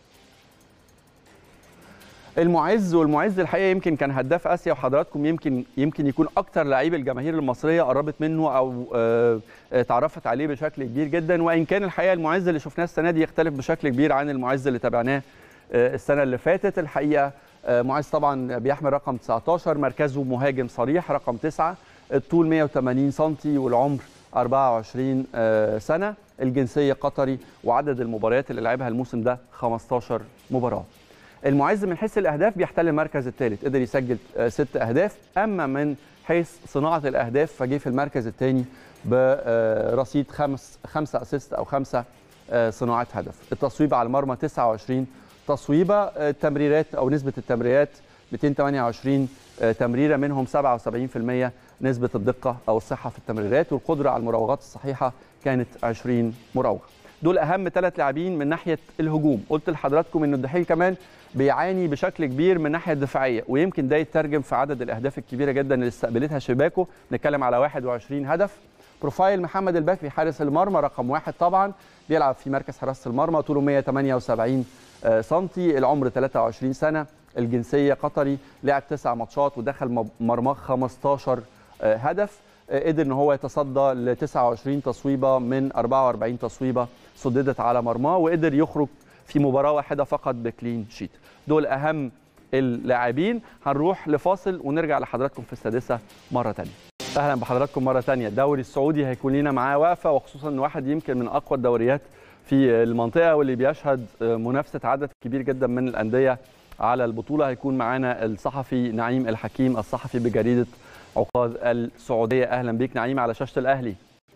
Speaker 2: والمعز الحقيقه يمكن كان هداف اسيا، وحضراتكم يمكن يكون اكتر لعيب الجماهير المصريه قربت منه او تعرفت عليه بشكل كبير جدا. وان كان الحقيقه المعز اللي شفناه السنه دي يختلف بشكل كبير عن المعز اللي تابعناه السنه اللي فاتت. الحقيقه معاذ طبعا بيحمل رقم 19، مركزه مهاجم صريح، رقم 9، الطول 180 سم والعمر 24 سنة، الجنسية قطري، وعدد المباريات اللي لعبها الموسم ده 15 مباراة. المعز من حيث الأهداف بيحتل المركز الثالث، قدر يسجل 6 أهداف، أما من حيث صناعة الأهداف فجه في المركز الثاني برصيد 5 أسيست أو 5 صناعات هدف. التصويب على المرمى 29 تصويبة، التمريرات أو نسبة التمريرات 228 تمريرة، منهم 77% نسبة الدقة أو الصحة في التمريرات، والقدرة على المراوغات الصحيحة كانت 20 مراوغة. دول أهم 3 لاعبين من ناحية الهجوم. قلت لحضراتكم إن الدحيل كمان بيعاني بشكل كبير من الناحية الدفاعية، ويمكن ده يترجم في عدد الأهداف الكبيرة جدا اللي استقبلتها شباكه، نتكلم على 21 هدف. بروفايل محمد البكري حارس المرمى رقم 1 طبعا، بيلعب في مركز حراسة المرمى، طوله 178 سم، العمر 23 سنة، الجنسية قطري، لعب 9 ماتشات ودخل مرماه 15 هدف، قدر ان هو يتصدى ل 29 تصويبه من 44 تصويبه سددت على مرماه، وقدر يخرج في مباراه واحده فقط بكلين شيت. دول اهم اللاعبين. هنروح لفاصل ونرجع لحضراتكم في السادسه مره ثانيه. اهلا بحضراتكم مره ثانيه. الدوري السعودي هيكون لنا معاه وقفه، وخصوصا ان واحد يمكن من اقوى الدوريات في المنطقه واللي بيشهد منافسه عدد كبير جدا من الانديه على البطوله. هيكون معانا الصحفي نعيم الحكيم، الصحفي بجريده عكاظ السعوديه. اهلا بيك نعيم على شاشه الاهلي.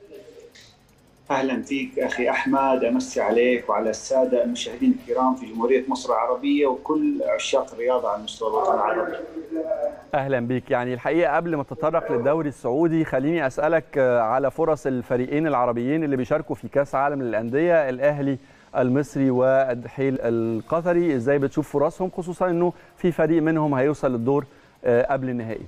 Speaker 6: اهلا فيك اخي احمد، امسي عليك وعلى الساده المشاهدين الكرام في جمهوريه مصر العربيه وكل عشاق الرياضه على مستوى الوطن العربي.
Speaker 2: اهلا بيك. يعني الحقيقه قبل ما تتطرق للدوري السعودي خليني اسالك على فرص الفريقين العربيين اللي بيشاركوا في كاس عالم للانديه، الاهلي المصري والدحيل القطري، ازاي بتشوف فرصهم، خصوصا انه في فريق منهم هيوصل للدور قبل النهائي؟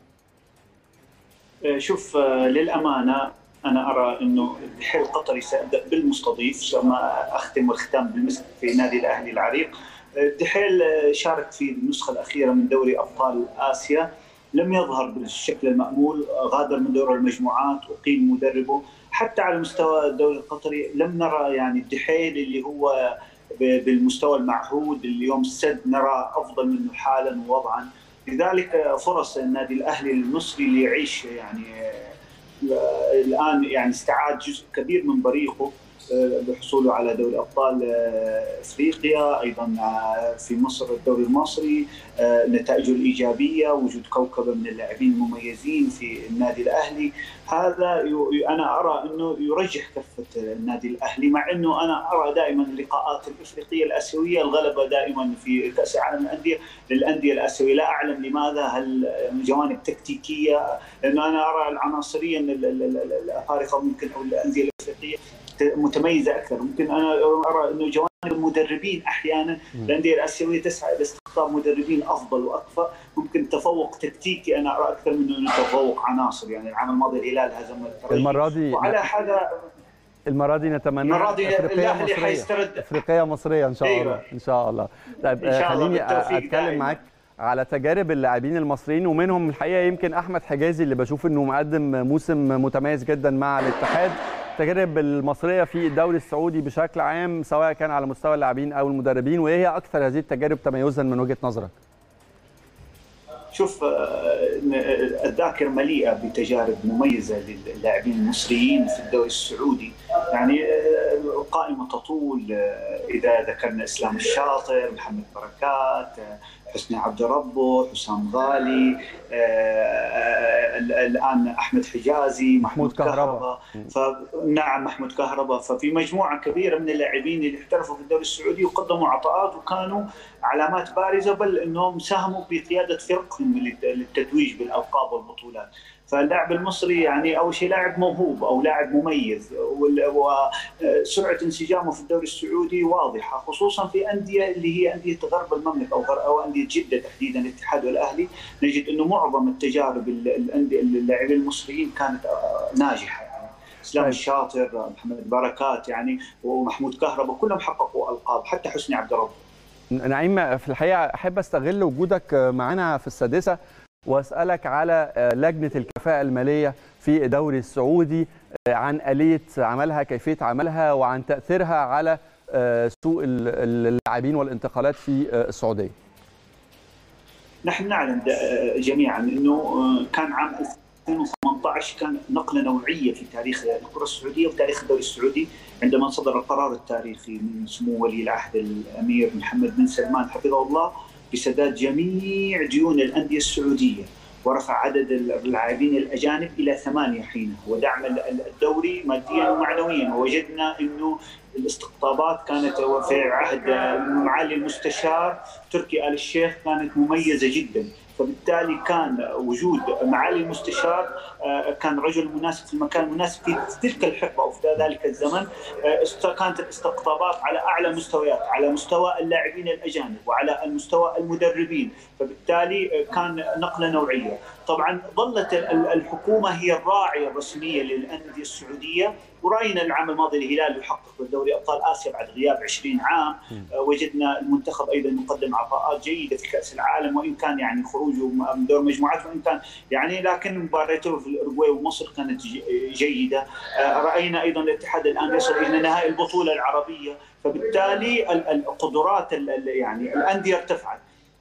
Speaker 6: شوف، للامانه انا ارى انه الدحيل القطري سيبدا بالمستضيف، ثم اختم الختام بالمسك في نادي الاهلي العريق. الدحيل شارك في النسخه الاخيره من دوري ابطال اسيا، لم يظهر بالشكل المامول، غادر من دور المجموعات، اقيل مدربه. حتى على مستوى الدوري القطري لم نرى يعني الدحيل اللي هو بالمستوى المعهود. اليوم السد نرى افضل منه حالا ووضعا، لذلك فرص النادي الاهلي المصري اللي يعيش يعني الان يعني استعاد جزء كبير من بريقه بحصوله على دوري ابطال افريقيا، ايضا في مصر الدوري المصري، نتائجه الايجابيه، وجود كوكبه من اللاعبين المميزين في النادي الاهلي. هذا انا ارى انه يرجح كفه النادي الاهلي، مع انه انا ارى دائما اللقاءات الافريقيه الاسيويه الغلبه دائما في كاس العالم للانديه الاسيويه. لا اعلم لماذا، هل جوانب تكتيكيه؟ لانه انا ارى العناصريا الافارقه ممكن او الانديه الافريقيه متميزه اكثر. ممكن انا ارى انه جوانب المدربين احيانا الانديه الاسيويه تسعى الى استقطاب مدربين افضل واكفأ، ممكن تفوق تكتيكي انا ارى اكثر من انه تفوق عناصر. يعني العام الماضي الهلال هزم
Speaker 2: المره دي،
Speaker 6: وعلى هذا
Speaker 2: المره دي نتمنى افريقيه مصريه ان شاء الله. أيوة. ان شاء الله. طيب خليني اتكلم معاك على تجارب اللاعبين المصريين، ومنهم الحقيقه يمكن احمد حجازي اللي بشوف انه مقدم موسم متميز جدا مع الاتحاد. التجارب المصريه في الدوري السعودي بشكل عام سواء كان على مستوى اللاعبين او المدربين، وايه هي اكثر هذه التجارب تميزا من وجهه نظرك؟
Speaker 6: شوف، الذاكره مليئه بتجارب مميزه للاعبين المصريين في الدوري السعودي. يعني القائمه تطول، اذا ذكرنا اسلام الشاطر، محمد بركات، حسني عبد ربه، حسام غالي، الان احمد حجازي، محمود كهرباء. نعم محمود كهرباء. ففي مجموعه كبيره من اللاعبين اللي احترفوا في الدوري السعودي وقدموا عطاءات وكانوا علامات بارزه، بل انهم ساهموا بقياده فرقهم للتتويج بالالقاب والبطولات. فاللاعب المصري يعني اول شيء لاعب موهوب او لاعب مميز، وسرعه انسجامه في الدوري السعودي واضحه، خصوصا في انديه اللي هي انديه غرب المملكه او انديه جده تحديدا الاتحاد والاهلي. نجد انه معظم التجارب اللاعبين المصريين كانت ناجحه. يعني اسلام الشاطر، محمد بركات يعني ومحمود كهرباء كلهم حققوا القاب، حتى حسني عبد ربه.
Speaker 2: نعيم، في الحقيقه احب استغل وجودك معنا في السادسه واسالك على لجنه الكفاءه الماليه في الدوري السعودي، عن آلية عملها، كيفيه عملها، وعن تاثيرها على سوق اللاعبين والانتقالات في السعوديه.
Speaker 6: نحن نعلم جميعا أنه كان عام 2018 كان نقلة نوعية في تاريخ الكرة السعودية وتاريخ الدوري السعودي، عندما صدر القرار التاريخي من سمو ولي العهد الأمير محمد بن سلمان حفظه الله بسداد جميع ديون الأندية السعودية، ورفع عدد اللاعبين الأجانب إلى 8 حينها، ودعم الدوري ماديا ومعنويا. ووجدنا أنه الاستقطابات كانت في عهد معالي المستشار تركي آل الشيخ كانت مميزة جدا، فبالتالي كان وجود معالي المستشار كان رجل مناسب في المكان المناسب في تلك الحقبة أو في ذلك الزمن. كانت الاستقطابات على أعلى مستويات، على مستوى اللاعبين الأجانب وعلى المستوى المدربين، فبالتالي كان نقلة نوعية. طبعا ظلت الحكومة هي الراعية الرسمية للأندية السعودية، ورأينا العام الماضي الهلال يحقق دوري أبطال آسيا بعد غياب 20 عام. وجدنا المنتخب أيضا مقدم عطاءات جيدة في كأس العالم، وإن كان يعني خروجه من دور مجموعات وإن كان يعني، لكن مبارياته في الأوروغواي ومصر كانت جيدة. رأينا أيضا الاتحاد الآن يصل إلى نهائي البطولة العربية، فبالتالي القدرات يعني الأندية ارتفعت.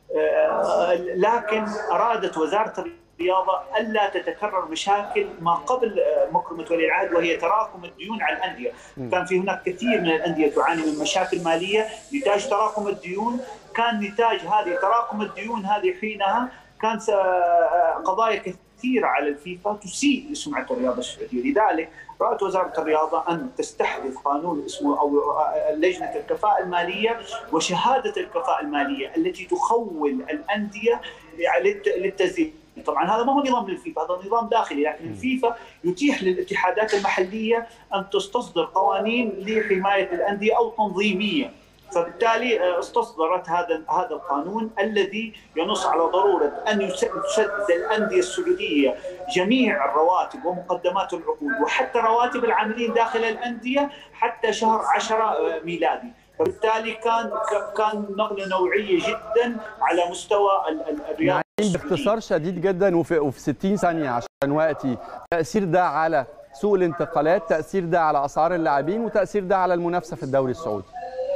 Speaker 6: لكن أرادت وزارة الرياضة ألا تتكرر مشاكل ما قبل مكرمة ولي العهد، وهي تراكم الديون على الأندية. كان في هناك كثير من الأندية تعاني من مشاكل مالية نتاج تراكم الديون. كان نتاج هذه تراكم الديون هذه حينها كان قضايا كثيرة على الفيفا تسيء لسمعة الرياضة السعودية. لذلك رأت وزارة الرياضة أن تستحدث قانون اسمه أو لجنة الكفاءة المالية وشهادة الكفاءة المالية التي تخول الأندية للتسديد. طبعا هذا ما هو نظام للفيفا، هذا نظام داخلي، لكن الفيفا يتيح للاتحادات المحلية أن تستصدر قوانين لحماية الأندية أو تنظيمية. فبالتالي استصدرت هذا القانون الذي ينص على ضرورة أن يسدد الأندية السعودية جميع الرواتب ومقدمات العقود وحتى رواتب العاملين داخل الأندية حتى شهر 10 ميلادي. فبالتالي كان نقلة نوعية جدا على مستوى الرياضة.
Speaker 2: يعني باختصار شديد جدا وفي 60 ثانية عشان وقتي، تأثير ده على سوق الانتقالات، تأثير ده على أسعار اللاعبين، وتأثير ده على المنافسة في الدوري السعودي.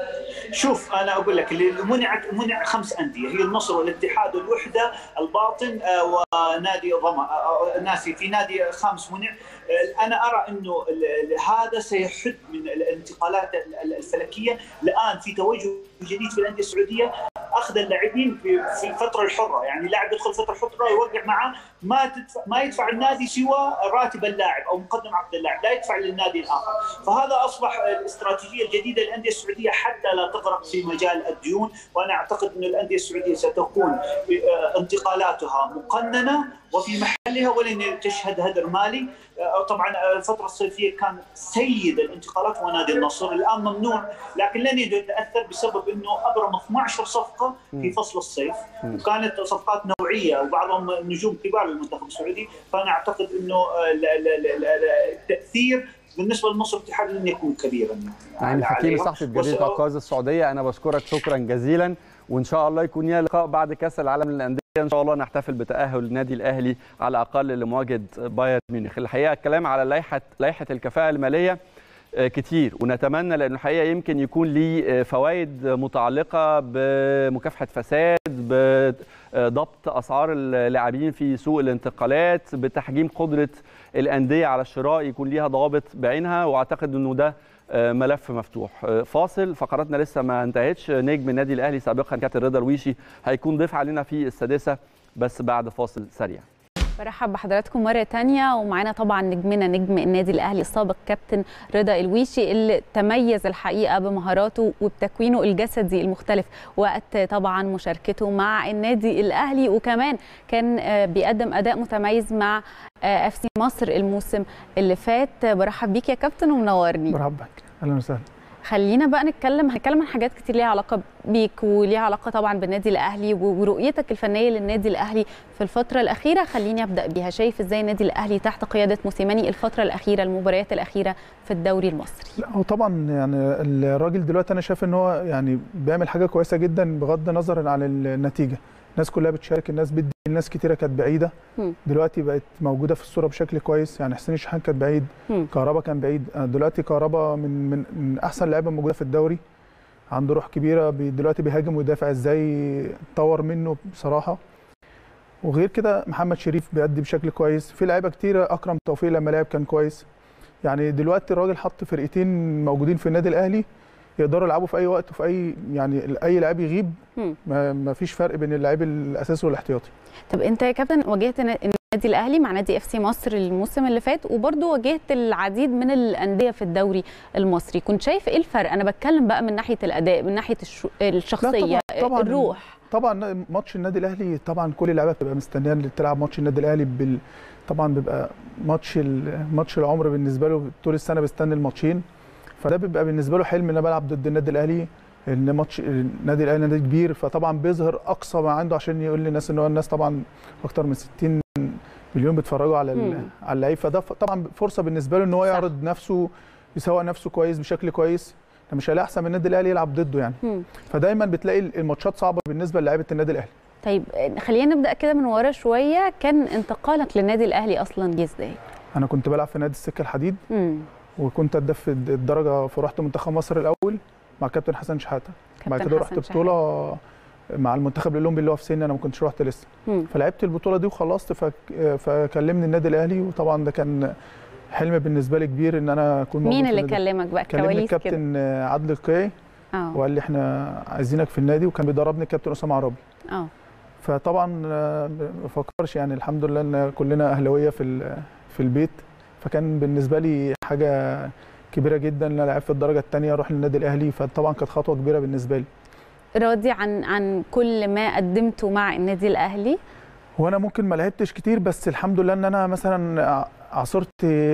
Speaker 6: شوف انا اقول لك اللي منع 5 انديه هي النصر والاتحاد والوحده الباطن ونادي ناسي في نادي خامس منع. انا ارى انه هذا سيحد من الانتقالات الفلكيه. الان في توجه جديد في الانديه السعوديه اخذ اللاعبين في الفتره الحره، يعني اللاعب يدخل فتره حره يوقع معه ما يدفع النادي سوى راتب اللاعب او مقدم عقد اللاعب، لا يدفع للنادي الاخر. فهذا اصبح الاستراتيجيه الجديده للانديه السعوديه حتى لا تغرق في مجال الديون. وانا اعتقد ان الانديه السعوديه ستكون انتقالاتها مقننه وفي محلها ولن تشهد هدر مالي. طبعا الفتره الصيفيه كان سيد الانتقالات هو نادي النصر، الان ممنوع، لكن لن يتاثر بسبب انه ابرم 12 صفقه في فصل الصيف وكانت صفقات نوعيه وبعضهم نجوم كبار للمنتخب السعودي. فانا اعتقد انه التاثير بالنسبه للنصر والاتحاد لن يكون كبيرا.
Speaker 2: يعني حكيم صحفي بجريده عكاظ السعوديه، انا بشكرك شكرا جزيلا، وان شاء الله يكون لنا لقاء بعد كاس العالم للانديه ان شاء الله نحتفل بتاهل النادي الاهلي على الاقل لمواجهه بايرن ميونخ. الحقيقه الكلام على لائحه الكفاءه الماليه كتير، ونتمنى لانه الحقيقه يمكن يكون ليه فوائد متعلقه بمكافحه فساد، بضبط اسعار اللاعبين في سوق الانتقالات، بتحجيم قدره الانديه على الشراء، يكون ليها ضوابط بعينها، واعتقد انه ده ملف مفتوح. فاصل، فقراتنا لسه ما انتهتش. نجم النادي الاهلي سابقا كابتن رضا الويشي هيكون ضيف علينا في السادسه بس بعد فاصل سريع.
Speaker 1: برحب بحضراتكم مرة تانية، ومعانا طبعا نجمنا نجم النادي الأهلي السابق كابتن رضا الويشي اللي تميز الحقيقة بمهاراته وبتكوينه الجسدي المختلف وقت طبعا مشاركته مع النادي الأهلي، وكمان كان بيقدم أداء متميز مع FC مصر الموسم اللي فات. برحب بيك يا كابتن ومنورني.
Speaker 7: برحب بك، أهلا وسهلا.
Speaker 1: خلينا بقى هنتكلم عن حاجات كتير ليها علاقه بيك وليها علاقه طبعا بالنادي الاهلي ورؤيتك الفنيه للنادي الاهلي في الفتره الاخيره. خليني ابدا بيها، شايف ازاي النادي الاهلي تحت قياده موسيماني الفتره الاخيره، المباريات الاخيره في الدوري المصري؟
Speaker 7: لا هو طبعا يعني الراجل دلوقتي انا شايف ان هو يعني بيعمل حاجه كويسه جدا بغض النظر عن النتيجه. الناس كلها بتشارك، الناس بتدي، الناس كتيره كانت بعيده دلوقتي بقت موجوده في الصوره بشكل كويس. يعني حسين الشحات كان بعيد، كهربا كان بعيد، دلوقتي كهربا من احسن اللعيبه الموجوده في الدوري، عنده روح كبيره، دلوقتي بيهاجم ويدافع ازاي، طور منه بصراحه. وغير كده محمد شريف بيأدي بشكل كويس، في لعيبه كتيره، اكرم توفيق لما لعب كان كويس. يعني دلوقتي الراجل حط فرقتين موجودين في النادي الاهلي يقدروا يلعبوا في اي وقت وفي اي، يعني اي لاعب يغيب ما فيش فرق بين اللاعب الاساسي والاحتياطي.
Speaker 1: طب انت يا كابتن واجهت النادي الاهلي مع نادي اف سي مصر الموسم اللي فات، وبرده واجهت العديد من الانديه في الدوري المصري، كنت شايف ايه الفرق؟ انا بتكلم بقى من ناحيه الاداء، من ناحيه الشخصيه،
Speaker 7: طبعًا
Speaker 1: الروح.
Speaker 7: طبعا ماتش النادي الاهلي طبعا كل اللعيبه بتبقى مستنيه تلعب ماتش النادي الاهلي طبعا بيبقى ماتش العمر بالنسبه له، طول السنه بيستنى الماتشين، فده بيبقى بالنسبه له حلم ان انا بلعب ضد النادي الاهلي، ان ماتش النادي الاهلي نادي كبير، فطبعا بيظهر اقصى ما عنده عشان يقول للناس ان هو الناس طبعا اكتر من 60 مليون بيتفرجوا على اللعيب، فده طبعا فرصه بالنسبه له ان هو يعرض نفسه، يسوق نفسه كويس بشكل كويس، مش هيلاقي احسن من النادي الاهلي يلعب ضده يعني. فدايما بتلاقي الماتشات صعبه بالنسبه للاعيبه النادي الاهلي.
Speaker 1: طيب خلينا نبدا كده من ورا شويه، كان انتقالك للنادي الاهلي اصلا جه ازاي؟
Speaker 7: انا كنت بلعب في نادي السكه الحديد، وكنت هداف الدرجه، فرحت منتخب مصر الاول مع كابتن حسن شحاته، بعد كده رحت بطوله مع المنتخب الاولمبي اللي هو في سني، انا ما كنتش رحت لسه، فلعبت البطوله دي وخلصت، فكلمني النادي الاهلي، وطبعا ده كان حلم بالنسبه لي كبير ان انا اكون موجود.
Speaker 1: مين اللي كلمك بقى؟
Speaker 7: كلمني الكابتن عادل القيعي وقال لي احنا عايزينك في النادي، وكان بيدربني الكابتن اسامه عرابي. فطبعا ما بفكرش، يعني الحمد لله ان كلنا اهلاويه في البيت، فكان بالنسبه لي حاجه كبيره جدا ان انا لعبت في الدرجه الثانيه اروح للنادي الاهلي، فطبعا كانت خطوه كبيره بالنسبه لي. راضي
Speaker 1: عن كل ما قدمته مع النادي الاهلي؟
Speaker 7: وانا ممكن ما لعبتش كتير، بس الحمد لله ان انا مثلا عاصرت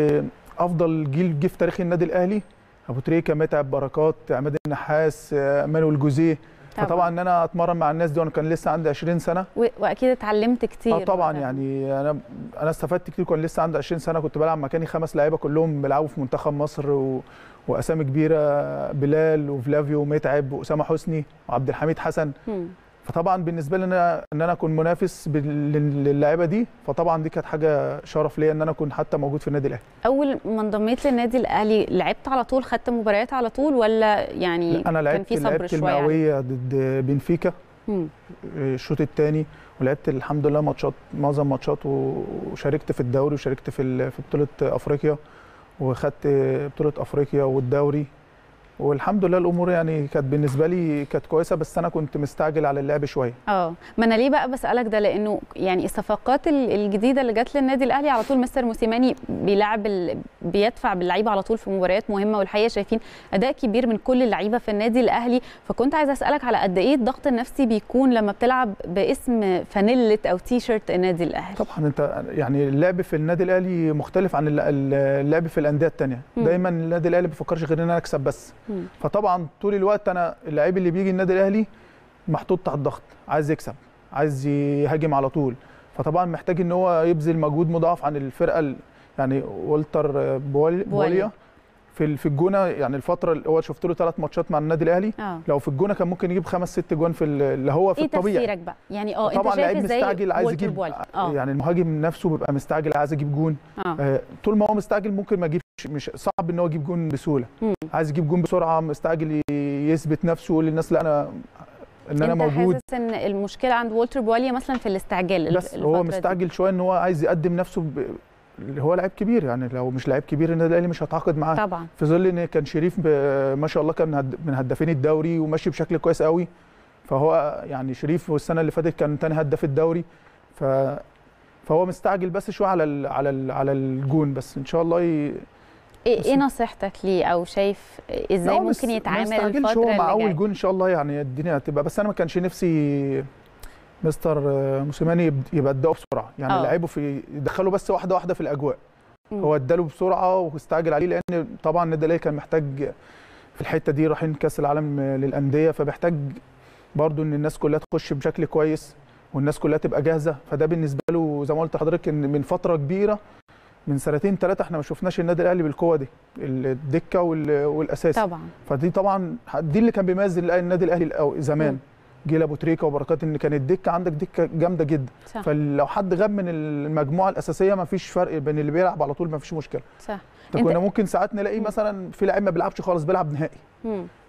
Speaker 7: افضل جيل جه في تاريخ النادي الاهلي، ابو تريكه، متعب، بركات، عماد النحاس، مانويل جوزيه، فطبعا ان انا اتمرن مع الناس دي وانا كان لسه عندي 20 سنه،
Speaker 1: واكيد اتعلمت كتير.
Speaker 7: طبعا يعني انا استفدت كتير، كان لسه عندي 20 سنه، كنت بلعب مكاني 5 لعيبه كلهم بيلعبوا في منتخب مصر واسامي كبيره، بلال وفلافيو ومتعب واسامه حسني وعبد الحميد حسن. فطبعا بالنسبه لي ان انا اكون منافس للعيبه دي، فطبعا دي كانت حاجه شرف ليا ان انا اكون حتى موجود في النادي الاهلي.
Speaker 1: اول ما انضميت للنادي الاهلي لعبت على طول، خدت مباريات على طول، ولا يعني كان في صبر شويه؟
Speaker 7: انا لعبت المئويه ضد بنفيكا الشوط الثاني، ولعبت الحمد لله معظم ماتشات، وشاركت في الدوري، وشاركت في بطوله افريقيا، وخدت بطوله افريقيا والدوري، والحمد لله الامور يعني كانت بالنسبه لي كانت كويسه، بس انا كنت مستعجل على اللعب شويه.
Speaker 1: ما انا ليه بقى بسالك ده؟ لانه يعني الصفقات الجديده اللي جت للنادي الاهلي على طول، مستر موسيماني بيدفع باللعيبه على طول في مباريات مهمه، والحقيقه شايفين اداء كبير من كل اللعيبه في النادي الاهلي، فكنت عايزه اسالك على قد ايه الضغط النفسي بيكون لما بتلعب باسم فانيله او تي شيرت النادي الاهلي.
Speaker 7: طبعا انت يعني اللعب في النادي الاهلي مختلف عن اللعب في الانديه الثانيه، دايما النادي الاهلي ما بيفكرش غير ان انا اكسب بس، فطبعا طول الوقت انا اللعيب اللي بيجي النادي الاهلي محطوط تحت ضغط، عايز يكسب، عايز يهاجم على طول، فطبعا محتاج ان هو يبذل مجهود مضاعف عن الفرقه، يعني والتر بواليا في الجونه، يعني الفتره اللي هو شفت له 3 ماتشات مع النادي الاهلي، لو في الجونه كان ممكن يجيب 5 6 جوان في اللي هو في الطبيعي.
Speaker 1: ايه تفسيرك بقى؟ يعني
Speaker 7: طبعا لعيب مستعجل عايز يجيب، يعني المهاجم نفسه بيبقى مستعجل عايز يجيب جون، طول ما هو مستعجل ممكن ما يجيبش، مش صعب ان هو يجيب جون بسهوله، عايز يجيب جون بسرعه، مستعجل يثبت نفسه ويقول للناس لا انا موجود.
Speaker 1: حاسس ان المشكله عند والتر بواليا مثلا في الاستعجال،
Speaker 7: بس هو مستعجل شويه ان هو عايز يقدم نفسه اللي هو لاعب كبير، يعني لو مش لاعب كبير النادي الاهلي مش هيتعاقد معاه
Speaker 1: طبعا، في
Speaker 7: ظل ان كان شريف ما شاء الله كان من هدافين الدوري وماشي بشكل كويس قوي، فهو يعني شريف والسنه اللي فاتت كان ثاني هداف الدوري، فهو مستعجل بس شويه على الجون، بس ان شاء الله
Speaker 1: ايه نصيحتك ليه، او شايف ازاي ممكن يتعامل الفتره اللي جايه؟
Speaker 7: مع اول جون ان شاء الله يعني الدنيا هتبقى، بس انا ما كانش نفسي مستر موسيماني يبدأوا بسرعه، يعني لعيبه يدخلوا بس واحده واحده في الاجواء، هو اداله بسرعه واستعجل عليه، لان طبعا النادي الاهلي كان محتاج في الحته دي، رايحين كاس العالم للانديه، فبيحتاج برضو ان الناس كلها تخش بشكل كويس والناس كلها تبقى جاهزه، فده بالنسبه له زي ما قلت لحضرتك ان من فتره كبيره، من 2 3 احنا ما شفناش النادي الاهلي بالقوه دي، الدكه والاساسي
Speaker 1: طبعا،
Speaker 7: فدي طبعا دي اللي كان بيميز النادي الاهلي زمان، جيل ابو تريكه وبركات، ان كانت الدكه عندك دكه جامده جدا، صح. فلو حد غاب من المجموعه الاساسيه ما فيش فرق بين اللي بيلعب على طول، ما فيش مشكله،
Speaker 1: صح.
Speaker 7: كنا ممكن ساعات نلاقي مثلا في لاعب ما بيلعبش خالص بيلعب نهائي، فطبعا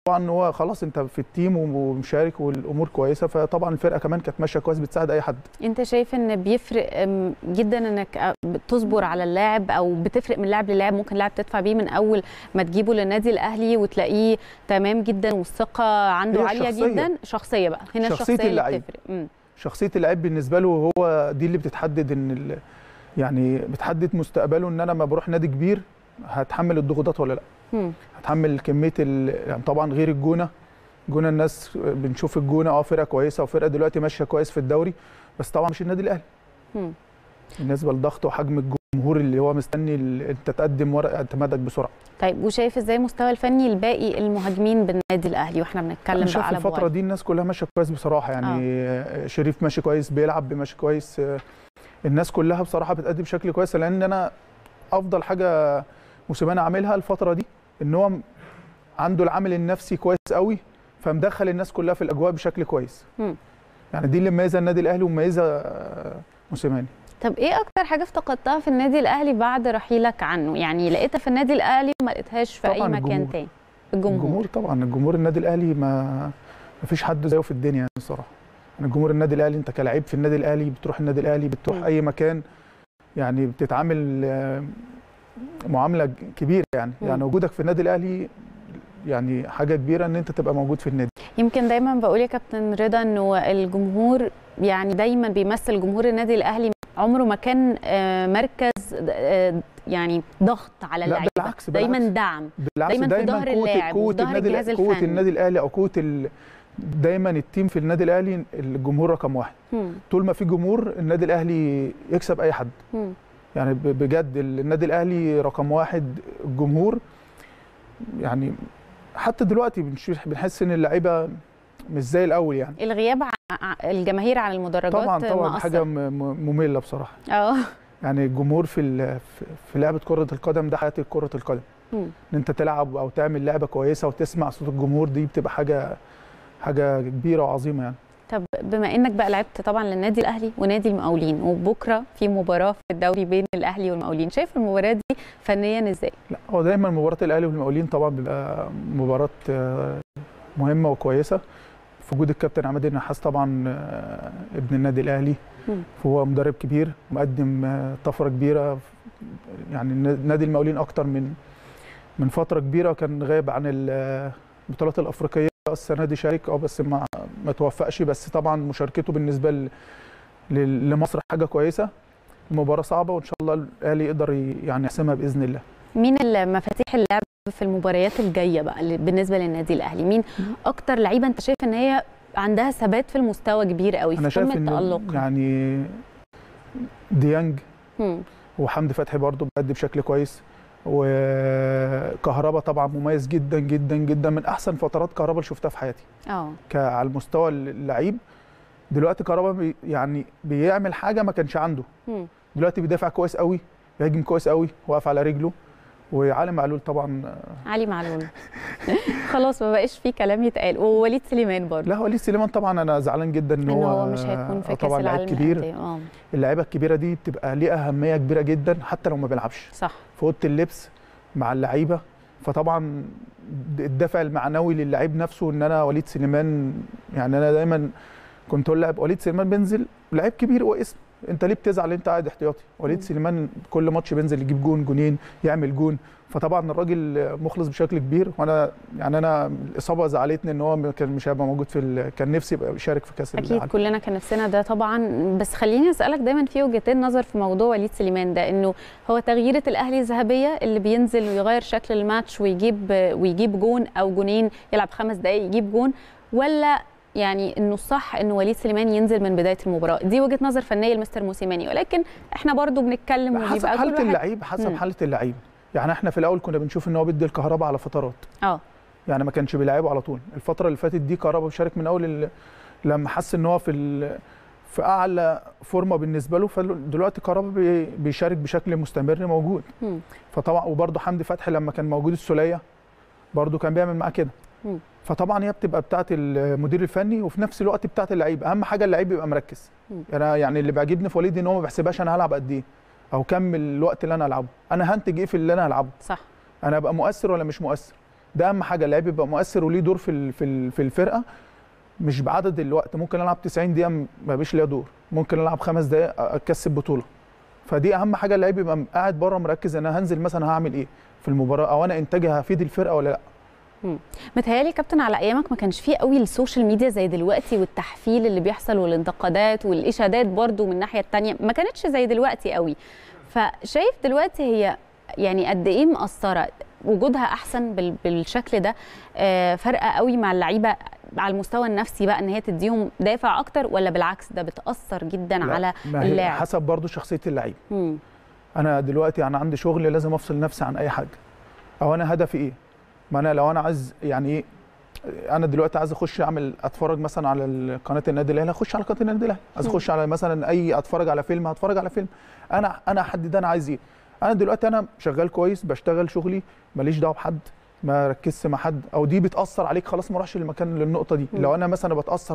Speaker 7: طبعا هو خلاص انت في التيم ومشارك والامور كويسه، فطبعا الفرقه كمان كانت ماشيه كويس بتساعد اي حد.
Speaker 1: انت شايف ان بيفرق جدا انك تصبر على اللاعب، او بتفرق من لاعب للاعب؟ ممكن لاعب تدفع بيه من اول ما تجيبه للنادي الاهلي وتلاقيه تمام جدا والثقه عنده عاليه جدا. شخصيه بقى هنا، الشخصيه اللي بتفرق.
Speaker 7: شخصيه اللاعب بالنسبه له هو دي اللي بتحدد ان يعني بتحدد مستقبله، ان انا لما بروح نادي كبير هتحمل الضغوطات ولا لا. هتحمل كميه يعني طبعا غير الجونه الناس بنشوف الجونه فرقه كويسه وفرقه دلوقتي ماشيه كويس في الدوري، بس طبعا مش النادي الاهلي. بالنسبه لضغط وحجم الجمهور اللي هو مستني انت تقدم ورق اعتمادك بسرعه.
Speaker 1: طيب وشايف ازاي المستوى الفني الباقي المهاجمين بالنادي الاهلي واحنا بنتكلم بقى على
Speaker 7: الفتره دي الناس كلها ماشيه كويس بصراحه يعني. شريف ماشي كويس، بيلعب ماشي كويس، الناس كلها بصراحه بتأدي بشكل كويس، لان انا افضل حاجه موسيماني عاملها الفتره دي ان هو عنده العامل النفسي كويس قوي، فمدخل الناس كلها في الاجواء بشكل كويس. يعني دي اللي مميزه النادي الاهلي ومميزه موسيماني.
Speaker 1: طب ايه اكتر حاجه افتقدتها في النادي الاهلي بعد رحيلك عنه؟ يعني لقيتها في النادي الاهلي وما لقيتهاش في اي مكان تاني؟
Speaker 7: الجمهور طبعا. الجمهور النادي الاهلي ما فيش حد زيه في الدنيا يعني الصراحه. يعني الجمهور النادي الاهلي، انت كلاعب في النادي الاهلي بتروح النادي الاهلي، بتروح اي مكان يعني بتتعامل معامله كبيره يعني. يعني وجودك في النادي الاهلي يعني حاجه كبيره ان انت تبقى موجود في النادي. يمكن
Speaker 1: دايما بقول يا كابتن رضا انه الجمهور يعني دايما بيمثل جمهور النادي الاهلي، عمره ما كان مركز يعني ضغط على اللاعب،
Speaker 7: بالعكس
Speaker 1: دايما دعم،
Speaker 7: دايما
Speaker 1: في ظهر اللاعب وظهر الجهاز الفني.
Speaker 7: قوه النادي الاهلي او قوه دايما التيم في النادي الاهلي الجمهور رقم واحد. طول ما في جمهور النادي الاهلي يكسب اي حد. يعني بجد النادي الاهلي رقم واحد الجمهور. يعني حتى دلوقتي بنحس ان اللعيبه مش زي الاول يعني.
Speaker 1: الغياب الجماهير عن المدرجات
Speaker 7: طبعا حاجه ممله بصراحه. يعني الجمهور في لعبه كره القدم ده حياه كره القدم. ان انت تلعب او تعمل لعبه كويسه وتسمع صوت الجمهور، دي بتبقى حاجه كبيره وعظيمه يعني.
Speaker 1: طب بما انك بقى لعبت طبعا للنادي الاهلي ونادي المقاولين، وبكره في مباراه في الدوري بين الاهلي والمقاولين، شايف المباراه دي فنيا ازاي؟
Speaker 7: لا هو دايما مباراه الاهلي والمقاولين طبعا بيبقى مباراه مهمه وكويسه، في وجود الكابتن عماد النحاس طبعا ابن النادي الاهلي. فهو مدرب كبير مقدم طفره كبيره يعني. نادي المقاولين اكتر من فتره كبيره كان غايب عن البطولات الافريقيه. السنه دي شارك بس ما توفقش، بس طبعا مشاركته بالنسبه لمصر حاجه كويسه. المباراه صعبه وان شاء الله الاهلي يقدر يعني يحسمها باذن الله.
Speaker 1: مين المفاتيح اللعب في المباريات الجايه بقى بالنسبه للنادي الاهلي؟ مين اكتر لعيبه انت شايف ان هي عندها ثبات في المستوى كبير قوي في قمه التالق؟
Speaker 7: يعني ديانج وحمدي فتحي برضه بيأدي بشكل كويس، وكهربا طبعا مميز جدا جدا جدا، من احسن فترات كهربا اللي شفتها في حياتي. على المستوى اللعيب دلوقتي كهربا يعني بيعمل حاجه ما كانش عنده. دلوقتي بيدافع كويس قوي، بيهاجم كويس قوي، واقف على رجله. وعلي معلول طبعا
Speaker 1: علي معلول خلاص ما بقاش فيه كلام يتقال. ووليد سليمان برضه.
Speaker 7: لا وليد سليمان طبعا انا زعلان جدا ان هو
Speaker 1: مش هيكون في كاس العالم
Speaker 7: كبير. اللعيبه الكبيره دي بتبقى ليها اهميه كبيره جدا حتى لو ما بيلعبش.
Speaker 1: صح.
Speaker 7: في اوضه اللبس مع اللعيبه، فطبعا الدافع المعنوي للعيب نفسه ان انا وليد سليمان يعني انا دايما كنت اقول لاعب وليد سليمان بينزل لعيب كبير واسم، انت ليه بتزعل انت قاعد احتياطي؟ وليد سليمان كل ماتش بينزل يجيب جون جونين يعمل جون، فطبعا الراجل مخلص بشكل كبير. وانا يعني انا الاصابه زعلتني ان هو كان مش هيبقى موجود كان نفسي يبقى يشارك في كاس العالم.
Speaker 1: اكيد كلنا كان نفسنا ده طبعا. بس خليني اسالك دايما في وجهتين نظر في موضوع وليد سليمان ده، انه هو تغييره الاهلي الذهبيه اللي بينزل ويغير شكل الماتش ويجيب جون او جونين، يلعب 5 دقائق يجيب جون، ولا يعني انه الصح انه وليد سليمان ينزل من بدايه المباراه؟ دي وجهه نظر فنيه لمستر موسيماني، ولكن احنا برضو بنتكلم
Speaker 7: حسب حاله اللعيب. حسب حاله اللعيب. يعني احنا في الاول كنا بنشوف ان هو بيدي الكهرباء على فترات. يعني ما كانش بيلعبه على طول. الفتره اللي فاتت دي كهرباء بيشارك من اول لما حس ان هو في اعلى فورمه بالنسبه له، فدلوقتي كهرباء بيشارك بشكل مستمر موجود. فطبعا وبرده حمدي فتحي لما كان موجود السوليه برده كان بيعمل معاه كده. فطبعا هي بتبقى بتاعه المدير الفني وفي نفس الوقت بتاعه اللعيب. اهم حاجه اللعيب يبقى مركز. انا يعني اللي بيعجبني في وليد ان هو ما بيحسبهاش انا هلعب قد ايه او كم الوقت اللي انا هلعبه، انا هنتج ايه في اللي انا هلعبه.
Speaker 1: صح.
Speaker 7: انا ابقى مؤثر ولا مش مؤثر. ده اهم حاجه، اللعيب يبقى مؤثر وليه دور في الفرقه، مش بعدد الوقت. ممكن العب 90 دقيقه ما بيش ليا دور، ممكن العب 5 دقائق اكسب بطوله. فدي اهم حاجه، اللعيب يبقى قاعد بره مركز انا هنزل مثلا هعمل ايه في المباراه، او انا انتاجي هفيد الفرقه ولا لا.
Speaker 1: متهيألي كابتن على ايامك ما كانش فيه قوي السوشيال ميديا زي دلوقتي، والتحفيل اللي بيحصل والانتقادات والاشادات برضو من الناحيه الثانيه ما كانتش زي دلوقتي قوي. فشايف دلوقتي هي يعني قد ايه مأثره وجودها احسن بالشكل ده، فارقه قوي مع اللعيبه على المستوى النفسي بقى، ان هي تديهم دافع اكتر، ولا بالعكس ده بتأثر جدا على اللاعب؟
Speaker 7: حسب برضو شخصيه اللعيب. انا دلوقتي انا عندي شغل لازم افصل نفسي عن اي حاجه، او انا هدفي ايه؟ ما انا لو انا عايز يعني ايه، انا دلوقتي عايز اخش اتفرج مثلا على قناه النادي الاهلي، اخش على قناه النادي الاهلي. عايز اخش على مثلا اتفرج على فيلم، هتفرج على فيلم. انا احدد انا عايز ايه. انا دلوقتي انا شغال كويس، بشتغل شغلي، ماليش دعوه بحد، ما ركزش مع حد، او دي بتاثر عليك خلاص ما اروحش للنقطه دي. لو انا مثلا بتاثر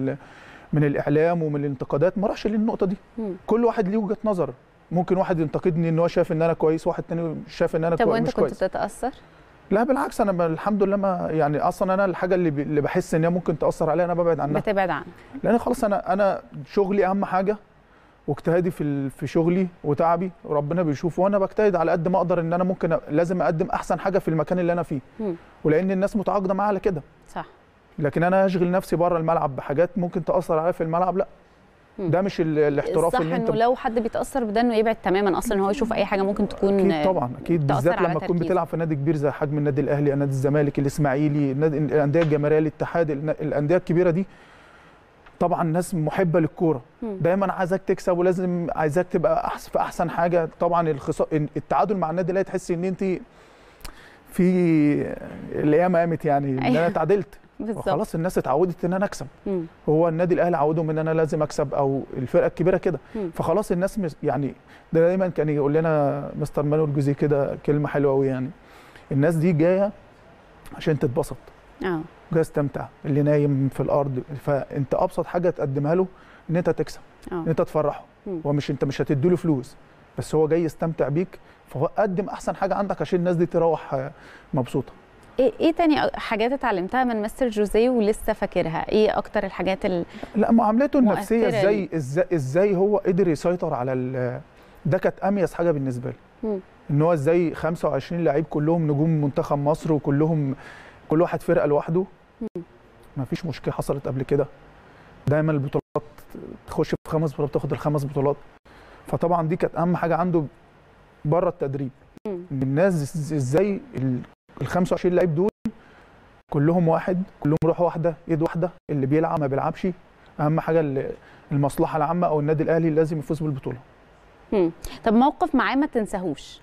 Speaker 7: من الاعلام ومن الانتقادات، ما اروحش للنقطه دي. كل واحد ليه وجهه نظر. ممكن واحد ينتقدني ان هو شايف ان انا كويس، واحد تاني شايف ان انا
Speaker 1: طب وانت
Speaker 7: مش كويس.
Speaker 1: كنت بتتاثر؟
Speaker 7: لا بالعكس، انا الحمد لله ما يعني اصلا انا الحاجه اللي بحس ان هي ممكن تاثر عليا انا ببعد عنها.
Speaker 1: بتبعد عنها
Speaker 7: لان خلاص انا شغلي اهم حاجه، واجتهادي في شغلي وتعبي وربنا بيشوفه، وانا بجتهد على قد ما اقدر ان انا ممكن لازم اقدم احسن حاجه في المكان اللي انا فيه. ولان الناس متعاقده معايا على كده.
Speaker 1: صح.
Speaker 7: لكن انا اشغل نفسي بره الملعب بحاجات ممكن تاثر عليا في الملعب، لا. ده مش الاحتراف
Speaker 1: اللي انت. صح، انه لو حد بيتاثر بده انه يبعد تماما اصلا، ان هو يشوف اي حاجه ممكن تكون.
Speaker 7: اكيد طبعا، اكيد بالذات لما تكون بتلعب في نادي كبير زي حجم النادي الاهلي، نادي الزمالك، الاسماعيلي، الانديه الجماهيريه، الاتحاد، الانديه الكبيره دي. طبعا الناس محبه للكوره، دايما عايزاك تكسب، ولازم عايزاك تبقى في احسن حاجه. طبعا التعادل مع النادي الاهلي تحس ان انت في الايام قامت، يعني ان انا اتعادلت. خلاص الناس اتعودت ان انا اكسب. هو النادي الاهلي عودهم ان انا لازم اكسب، او الفرقه الكبيره كده. فخلاص الناس يعني دايما كان يقول لنا مستر مانويل جوزيه كده كلمه حلوه قوي، يعني الناس دي جايه عشان تتبسط، جايه تستمتع. اللي نايم في الارض، فانت ابسط حاجه تقدمها له ان انت تكسب، ان انت تفرحه. هو انت مش هتديله فلوس، بس هو جاي يستمتع بيك، فقدم احسن حاجه عندك عشان الناس دي تروح مبسوطه.
Speaker 1: ايه تاني حاجات اتعلمتها من مستر جوزيه ولسه فاكرها؟ ايه اكتر الحاجات
Speaker 7: لا، معاملته النفسيه، ازاي هو قدر يسيطر على ده كانت اميز حاجه بالنسبه لي. ان هو ازاي 25 لعيب كلهم نجوم منتخب مصر، وكلهم كل واحد فرقه لوحده. ما فيش مشكله حصلت قبل كده. دايما البطولات تخش في 5 بطولات تاخد ال5 بطولات. فطبعا دي كانت اهم حاجه عنده بره التدريب. الناس ازاي ال 25 لعيب دول كلهم واحد، كلهم روح واحده، ايد واحده، اللي بيلعب ما بيلعبش. اهم حاجه المصلحه العامه، او النادي الاهلي لازم يفوز بالبطوله.
Speaker 1: طب موقف معاه ما تنساهوش؟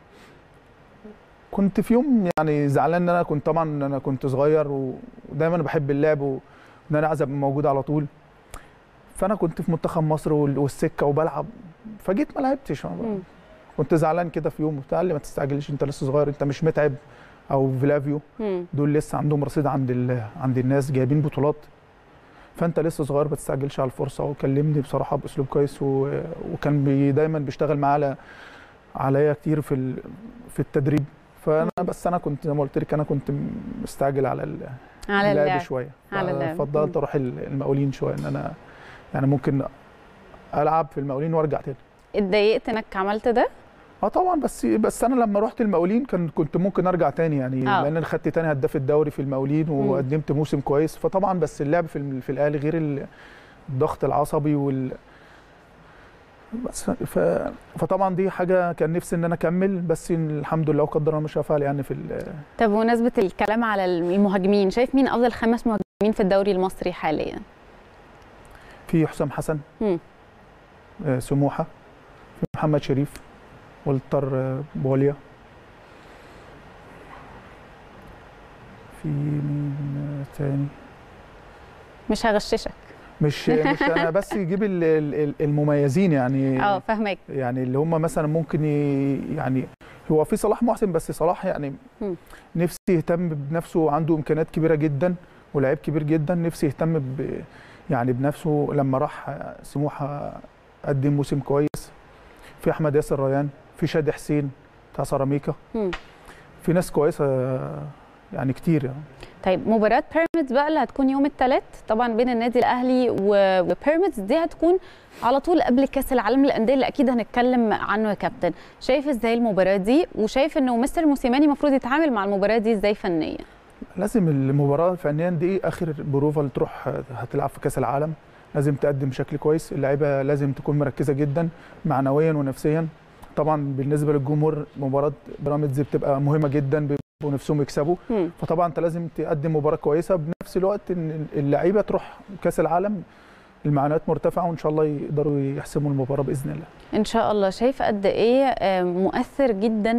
Speaker 7: كنت في يوم يعني زعلان ان انا كنت صغير، ودايما بحب اللعب، وان انا عايز ابقى موجود على طول. فانا كنت في منتخب مصر والسكه وبلعب، فجيت ما لعبتش. كنت زعلان كده في يوم، قال لي ما تستعجلش، انت لسه صغير، انت مش متعب. او فيلافيو دول لسه عندهم رصيد عند الناس، جايبين بطولات، فانت لسه صغير ما تستعجلش على الفرصه. وكلمني بصراحه باسلوب كويس، وكان دايما بيشتغل معايا عليا كتير في التدريب. انا كنت زي ما قلت لك، انا كنت مستعجل على اللعب شويه، فضلت اروح المقاولين شويه، ان انا يعني ممكن العب في المقاولين وارجع تاني.
Speaker 1: اتضايقت انك عملت ده؟
Speaker 7: طبعا، بس انا لما رحت المقاولين كنت ممكن ارجع تاني، يعني لان انا خدت تاني هداف الدوري في المقاولين، وقدمت موسم كويس. فطبعا بس اللعب في الاهلي غير الضغط العصبي فطبعا دي حاجه كان نفسي ان انا اكمل، بس الحمد لله وقدر الله ما شاء فعل يعني
Speaker 1: طب بمناسبه الكلام على المهاجمين، شايف مين افضل 5 مهاجمين في الدوري المصري حاليا؟
Speaker 7: في حسام حسن، سموحه، في محمد شريف، والتر بوليا، في مين تاني؟
Speaker 1: مش هغششك.
Speaker 7: مش انا بس يجيب المميزين، يعني
Speaker 1: فاهمك،
Speaker 7: يعني اللي هم مثلا ممكن يعني هو في صلاح محسن، بس صلاح يعني نفسي يهتم بنفسه، عنده امكانيات كبيره جدا ولاعيب كبير جدا. نفسي يهتم يعني بنفسه. لما راح سموحه قدم موسم كويس. في احمد ياسر ريان، في شادي حسين بتاع سيراميكا، في ناس كويسه يعني كتير يعني.
Speaker 1: طيب مباراه بيراميدز بقى اللي هتكون يوم الثلاث طبعا بين النادي الاهلي وبيراميدز، دي هتكون على طول قبل كاس العالم للانديه اللي اكيد هنتكلم عنه يا كابتن. شايف ازاي المباراه دي، وشايف انه مستر موسيماني المفروض يتعامل مع المباراه دي ازاي فنيا؟
Speaker 7: لازم المباراه فنيا دي اخر بروفه اللي تروح هتلعب في كاس العالم، لازم تقدم بشكل كويس، اللعيبه لازم تكون مركزه جدا معنويا ونفسيا. طبعا بالنسبه للجمهور مباراه بيراميدز بتبقى مهمه جدا، بيبقوا نفسهم يكسبوا، فطبعا انت لازم تقدم مباراه كويسه، بنفس الوقت ان اللعيبه تروح كاس العالم المعنويات مرتفعه، وان شاء الله يقدروا يحسموا المباراه باذن الله.
Speaker 1: ان شاء الله. شايف قد ايه مؤثر جدا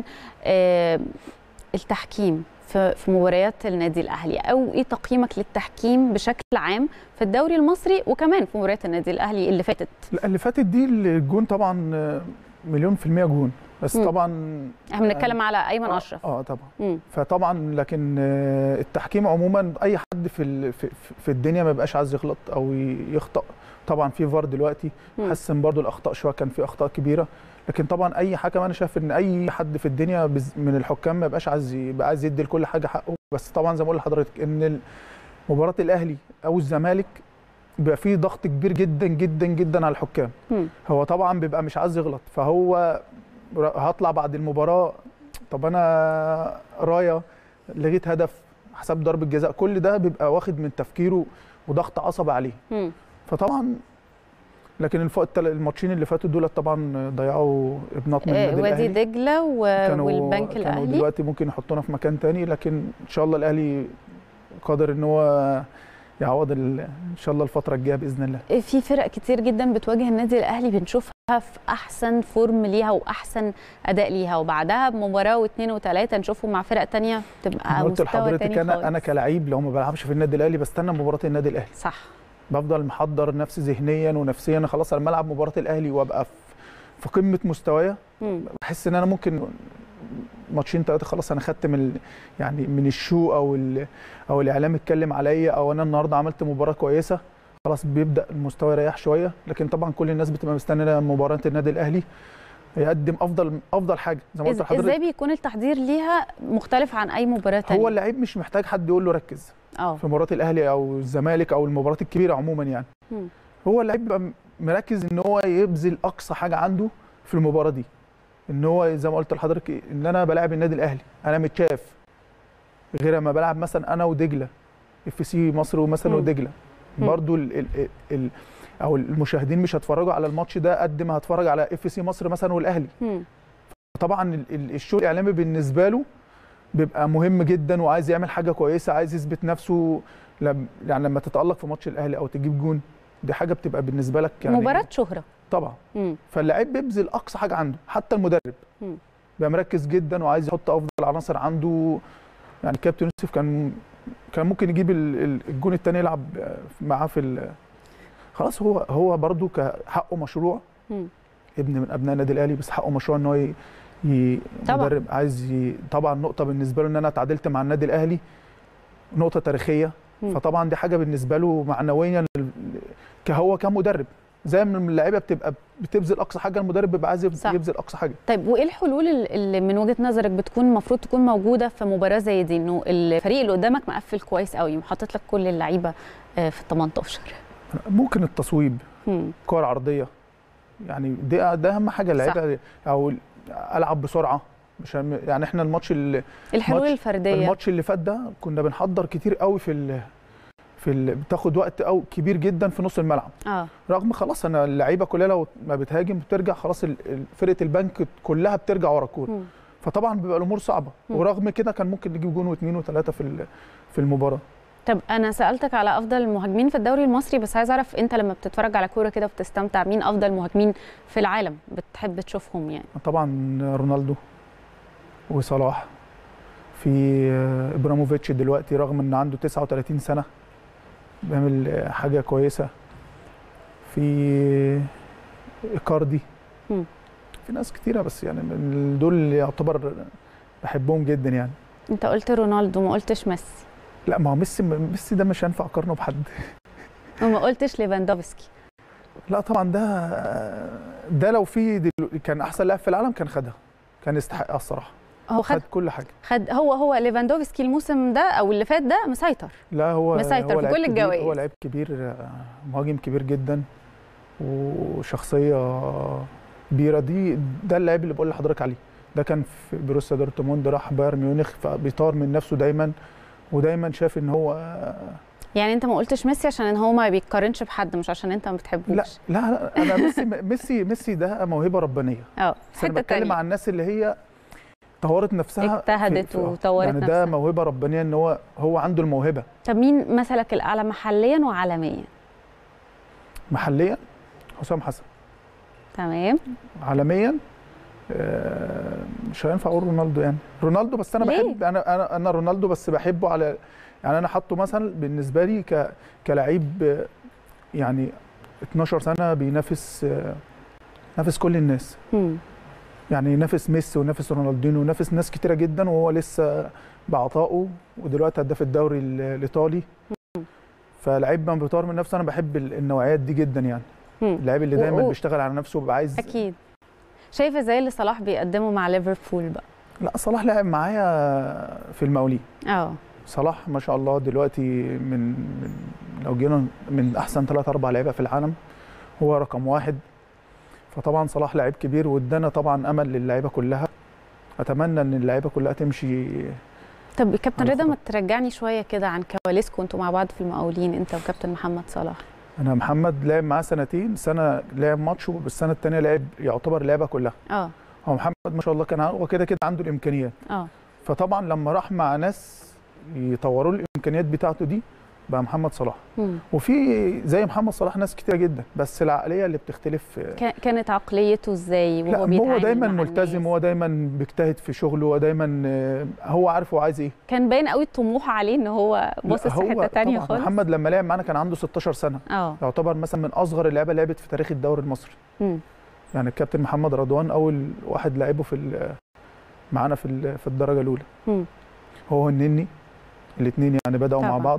Speaker 1: التحكيم في مباريات النادي الاهلي، او ايه تقييمك للتحكيم بشكل عام في الدوري المصري وكمان في مباريات النادي الاهلي اللي فاتت؟
Speaker 7: لا اللي فاتت دي الجون طبعا مليون في المية جون، بس طبعا
Speaker 1: احنا بنتكلم على ايمن اشرف.
Speaker 7: طبعا. فطبعا لكن التحكيم عموما اي حد في الدنيا ما بيبقاش عايز يغلط او يخطأ. طبعا في فار دلوقتي حسن برضو الاخطاء شويه، كان في اخطاء كبيره، لكن طبعا اي حكم انا شايف ان اي حد في الدنيا من الحكام ما بيبقاش عايز يدي لكل حاجه حقه. بس طبعا زي ما بقول لحضرتك ان مباراه الاهلي او الزمالك بيبقى فيه ضغط كبير جدا جدا جدا على الحكام. هو طبعا بيبقى مش عايز يغلط، فهو هطلع بعد المباراه طب انا رايه لغيت هدف حساب ضربه جزاء، كل ده بيبقى واخد من تفكيره وضغط عصبي عليه. فطبعا لكن الماتشين اللي فاتوا دول طبعا ضيعوا ابنات من النادي الاهلي،
Speaker 1: وادي دجله والبنك الاهلي.
Speaker 7: كانوا دلوقتي ممكن يحطونا في مكان تاني، لكن ان شاء الله الاهلي قادر ان هو يعوض ان شاء الله الفتره الجايه باذن الله.
Speaker 1: في فرق كتير جدا بتواجه النادي الاهلي بنشوفها في احسن فورم ليها واحسن اداء ليها، وبعدها بمباراه واثنين وثلاثه نشوفهم مع فرق تانية تبقى
Speaker 7: قلت
Speaker 1: مستوى
Speaker 7: لحضرتك
Speaker 1: تاني خالص.
Speaker 7: انا كلاعب لو ما بلعبش في النادي الاهلي بستنى مباراه النادي الاهلي.
Speaker 1: صح.
Speaker 7: بفضل محضر نفسي ذهنيا ونفسيا، خلاص لما العب مباراه الاهلي وابقى في قمه مستوايا بحس ان انا ممكن ماتشين ثلاثه خلاص انا خدت يعني من الشو او الاعلام اتكلم عليا، او انا النهارده عملت مباراه كويسه، خلاص بيبدا المستوى يريح شويه. لكن طبعا كل الناس بتبقى مستنيه مباراه النادي الاهلي يقدم افضل حاجه زي ما قلت لحضرتك.
Speaker 1: ازاي بيكون التحضير ليها مختلف عن اي مباراه ثانيه؟
Speaker 7: هو اللعيب مش محتاج حد يقول له ركز في مباراه الاهلي او الزمالك او المباريات الكبيره عموما يعني. هو اللعيب بيبقى مركز ان هو يبذل اقصى حاجه عنده في المباراه دي، ان هو زي ما قلت لحضرتك ان انا بلاعب النادي الاهلي، انا متشاف غير ما بلعب مثلا انا ودجله FC مصر ومثلا ودجله برضو او المشاهدين مش هتفرجوا على الماتش ده قد ما هتفرج على FC مصر مثلا والاهلي. طبعا الشو الاعلامي بالنسبه له بيبقى مهم جدا، وعايز يعمل حاجه كويسه، عايز يثبت نفسه. يعني لما تتالق في ماتش الاهلي او تجيب جون دي حاجه بتبقى بالنسبه لك يعني
Speaker 1: مباراه شهره
Speaker 7: طبعا. فاللاعب بيبذل اقصى حاجه عنده، حتى المدرب بيبقى مركز جدا وعايز يحط افضل عناصر عنده. يعني كابتن يوسف كان ممكن يجيب الجون الثاني يلعب معاه خلاص. هو برده كحقه مشروع، ابن من ابناء النادي الاهلي، بس حقه مشروع ان هو مدرب عايز طبعا نقطه بالنسبه له ان انا اتعادلت مع النادي الاهلي، نقطه تاريخيه. فطبعا دي حاجه بالنسبه له معنويا هو كمدرب، زي ما اللعيبه بتبقى بتبذل اقصى حاجه، المدرب بيبقى عايز يبذل اقصى حاجه.
Speaker 1: طيب وايه الحلول اللي من وجهه نظرك بتكون المفروض تكون موجوده في مباراه زي دي، انه الفريق اللي قدامك مقفل كويس قوي وحاطط لك كل اللعيبه في ال 18؟
Speaker 7: ممكن التصويب، كور عرضيه، يعني ده اهم حاجه اللعيبه، او العب بسرعه. مش يعني احنا
Speaker 1: الحلول الفرديه،
Speaker 7: الماتش اللي فات ده كنا بنحضر كتير قوي بتاخد وقت كبير جدا في نص الملعب. رغم خلاص انا اللعيبه كلها لو ما بتهاجم بترجع خلاص، فرقه البنك كلها بترجع ورا الكوره، فطبعا بيبقى الامور صعبه. ورغم كده كان ممكن نجيب جون واثنين وثلاثه في المباراه.
Speaker 1: طب انا سالتك على افضل المهاجمين في الدوري المصري، بس عايز اعرف انت لما بتتفرج على كوره كده وبتستمتع، مين افضل مهاجمين في العالم بتحب تشوفهم يعني؟
Speaker 7: طبعا رونالدو وصلاح، في ابراموفيتش دلوقتي رغم ان عنده 39 سنه بيعمل حاجه كويسه، في إيكاردي، في ناس كتيره، بس يعني دول اللي يعتبر بحبهم جدا يعني.
Speaker 1: انت قلت رونالدو ما قلتش ميسي.
Speaker 7: لا ما هو ميسي ده مش هينفع اقارنه بحد.
Speaker 1: وما قلتش ليفاندوفسكي.
Speaker 7: لا طبعا ده لو في كان احسن لاعب في العالم كان خدها، كان يستحقها الصراحه.
Speaker 1: هو
Speaker 7: خد كل حاجه.
Speaker 1: هو ليفاندوفسكي الموسم ده او اللي فات ده مسيطر.
Speaker 7: لا هو
Speaker 1: مسيطر في كل الجوائز.
Speaker 7: هو لعيب كبير، مهاجم كبير جدا وشخصيه كبيره. ده اللاعب اللي بقول لحضرتك عليه. ده كان في بروسيا دورتموند، راح بايرن ميونخ، فبيطور من نفسه دايما ودايما شايف ان هو
Speaker 1: يعني انت ما قلتش ميسي عشان ان هو ما بيتقارنش بحد، مش عشان انت ما بتحبوش.
Speaker 7: لا انا ميسي ده موهبه ربانيه.
Speaker 1: انا
Speaker 7: بتكلم عن الناس اللي هي طورت نفسها،
Speaker 1: اجتهدت وطورت
Speaker 7: يعني
Speaker 1: نفسها.
Speaker 7: ده موهبه ربانيه ان هو عنده الموهبه.
Speaker 1: طب مين مثلك الاعلى محليا وعالميا؟
Speaker 7: محليا حسام حسن.
Speaker 1: تمام.
Speaker 7: عالميا مش هينفع اقول رونالدو، يعني رونالدو، بس انا بحب انا رونالدو، بس بحبه على يعني انا حاطه مثلا بالنسبه لي كلاعب يعني 12 سنه بينافس كل الناس. يعني ينافس ميسي وينافس رونالدينو وينافس ناس كتيره جدا، وهو لسه بعطائه، ودلوقتي هداف الدوري الايطالي. فلاعب ما بيطور من نفسه، انا بحب النوعيات دي جدا يعني. اللاعب اللي دايما بيشتغل على نفسه وبيبقى عايز.
Speaker 1: اكيد. شايفه زي اللي صلاح بيقدمه مع ليفربول بقى؟
Speaker 7: لا صلاح لعب معايا في المقاولين. صلاح ما شاء الله دلوقتي من لو جينا من احسن 3-4 لعيبه في العالم، هو رقم 1. فطبعا صلاح لعيب كبير، وادانا طبعا امل للعيبه كلها. اتمنى ان اللعيبه كلها تمشي.
Speaker 1: طب كابتن رضا، ما ترجعني شويه كده عن كواليسكم انتوا مع بعض في المقاولين، انت وكابتن محمد صلاح.
Speaker 7: انا محمد لعب معاه سنتين، سنه لعب ماتش والسنه الثانيه لعب يعتبر لعبه كلها. هو محمد ما شاء الله كان هو كده عنده الامكانيات. فطبعا لما راح مع ناس يطوروا الامكانيات بتاعته دي بقى محمد صلاح. وفي زي محمد صلاح ناس كتير جدا، بس العقليه اللي بتختلف.
Speaker 1: كانت عقليته ازاي وهو بيتعامل؟
Speaker 7: هو دايما ملتزم، هو دايما بيجتهد في شغله، ودايما هو عارف هو عايز ايه.
Speaker 1: كان باين قوي الطموح عليه ان هو باصص في حته ثانيه خالص.
Speaker 7: محمد لما لعب معانا كان عنده 16 سنه. يعتبر مثلا من اصغر اللعيبه لعبت في تاريخ الدوري المصري. يعني الكابتن محمد رضوان اول واحد لعبه معانا في الدرجه الاولى. هو النني، الاثنين يعني بداوا مع بعض.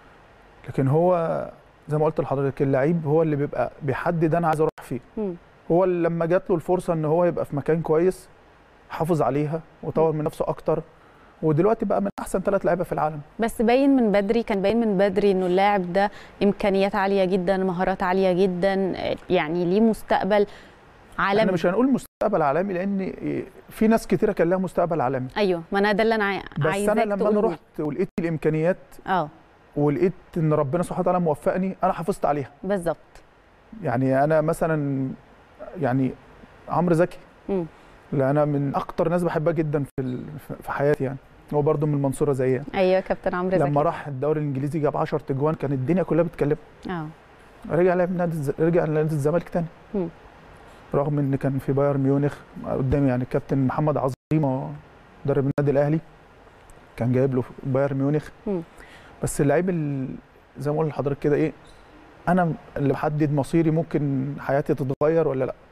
Speaker 7: لكن هو زي ما قلت لحضرتك، اللعيب هو اللي بيبقى بيحدد انا عايز اروح فين. هو اللي لما جات له الفرصه ان هو يبقى في مكان كويس حافظ عليها وطور من نفسه اكتر، ودلوقتي بقى من احسن 3 لعيبه في العالم.
Speaker 1: بس باين من بدري، كان باين من بدري انه اللاعب ده امكانيات عاليه جدا، مهارات عاليه جدا، يعني ليه مستقبل عالمي.
Speaker 7: احنا مش هنقول مستقبل عالمي لان في ناس كتيره كان لها مستقبل عالمي.
Speaker 1: ايوه، ما انا ده اللي انا عايزاك
Speaker 7: بس انا لما انا رحت ولقيت الامكانيات ولقيت ان ربنا سبحانه وتعالى موفقني، انا حافظت عليها.
Speaker 1: بالظبط.
Speaker 7: يعني انا مثلا يعني عمرو زكي، لا انا من اكتر ناس بحبها جدا في حياتي يعني. هو برده من المنصوره زيي.
Speaker 1: ايوه كابتن عمرو زكي.
Speaker 7: لما راح الدوري الانجليزي جاب 10 تجوان، كانت الدنيا كلها بتتكلم. رجع لعب رجع لنادي الزمالك تاني. رغم ان كان في بايرن ميونخ قدامي، يعني الكابتن محمد عظيمه مدرب النادي الاهلي كان جايب له بايرن ميونخ. بس اللعيب زي ما قلت لحضرتك كده ايه، انا اللي بحدد مصيري، ممكن حياتي تتغير ولا لا.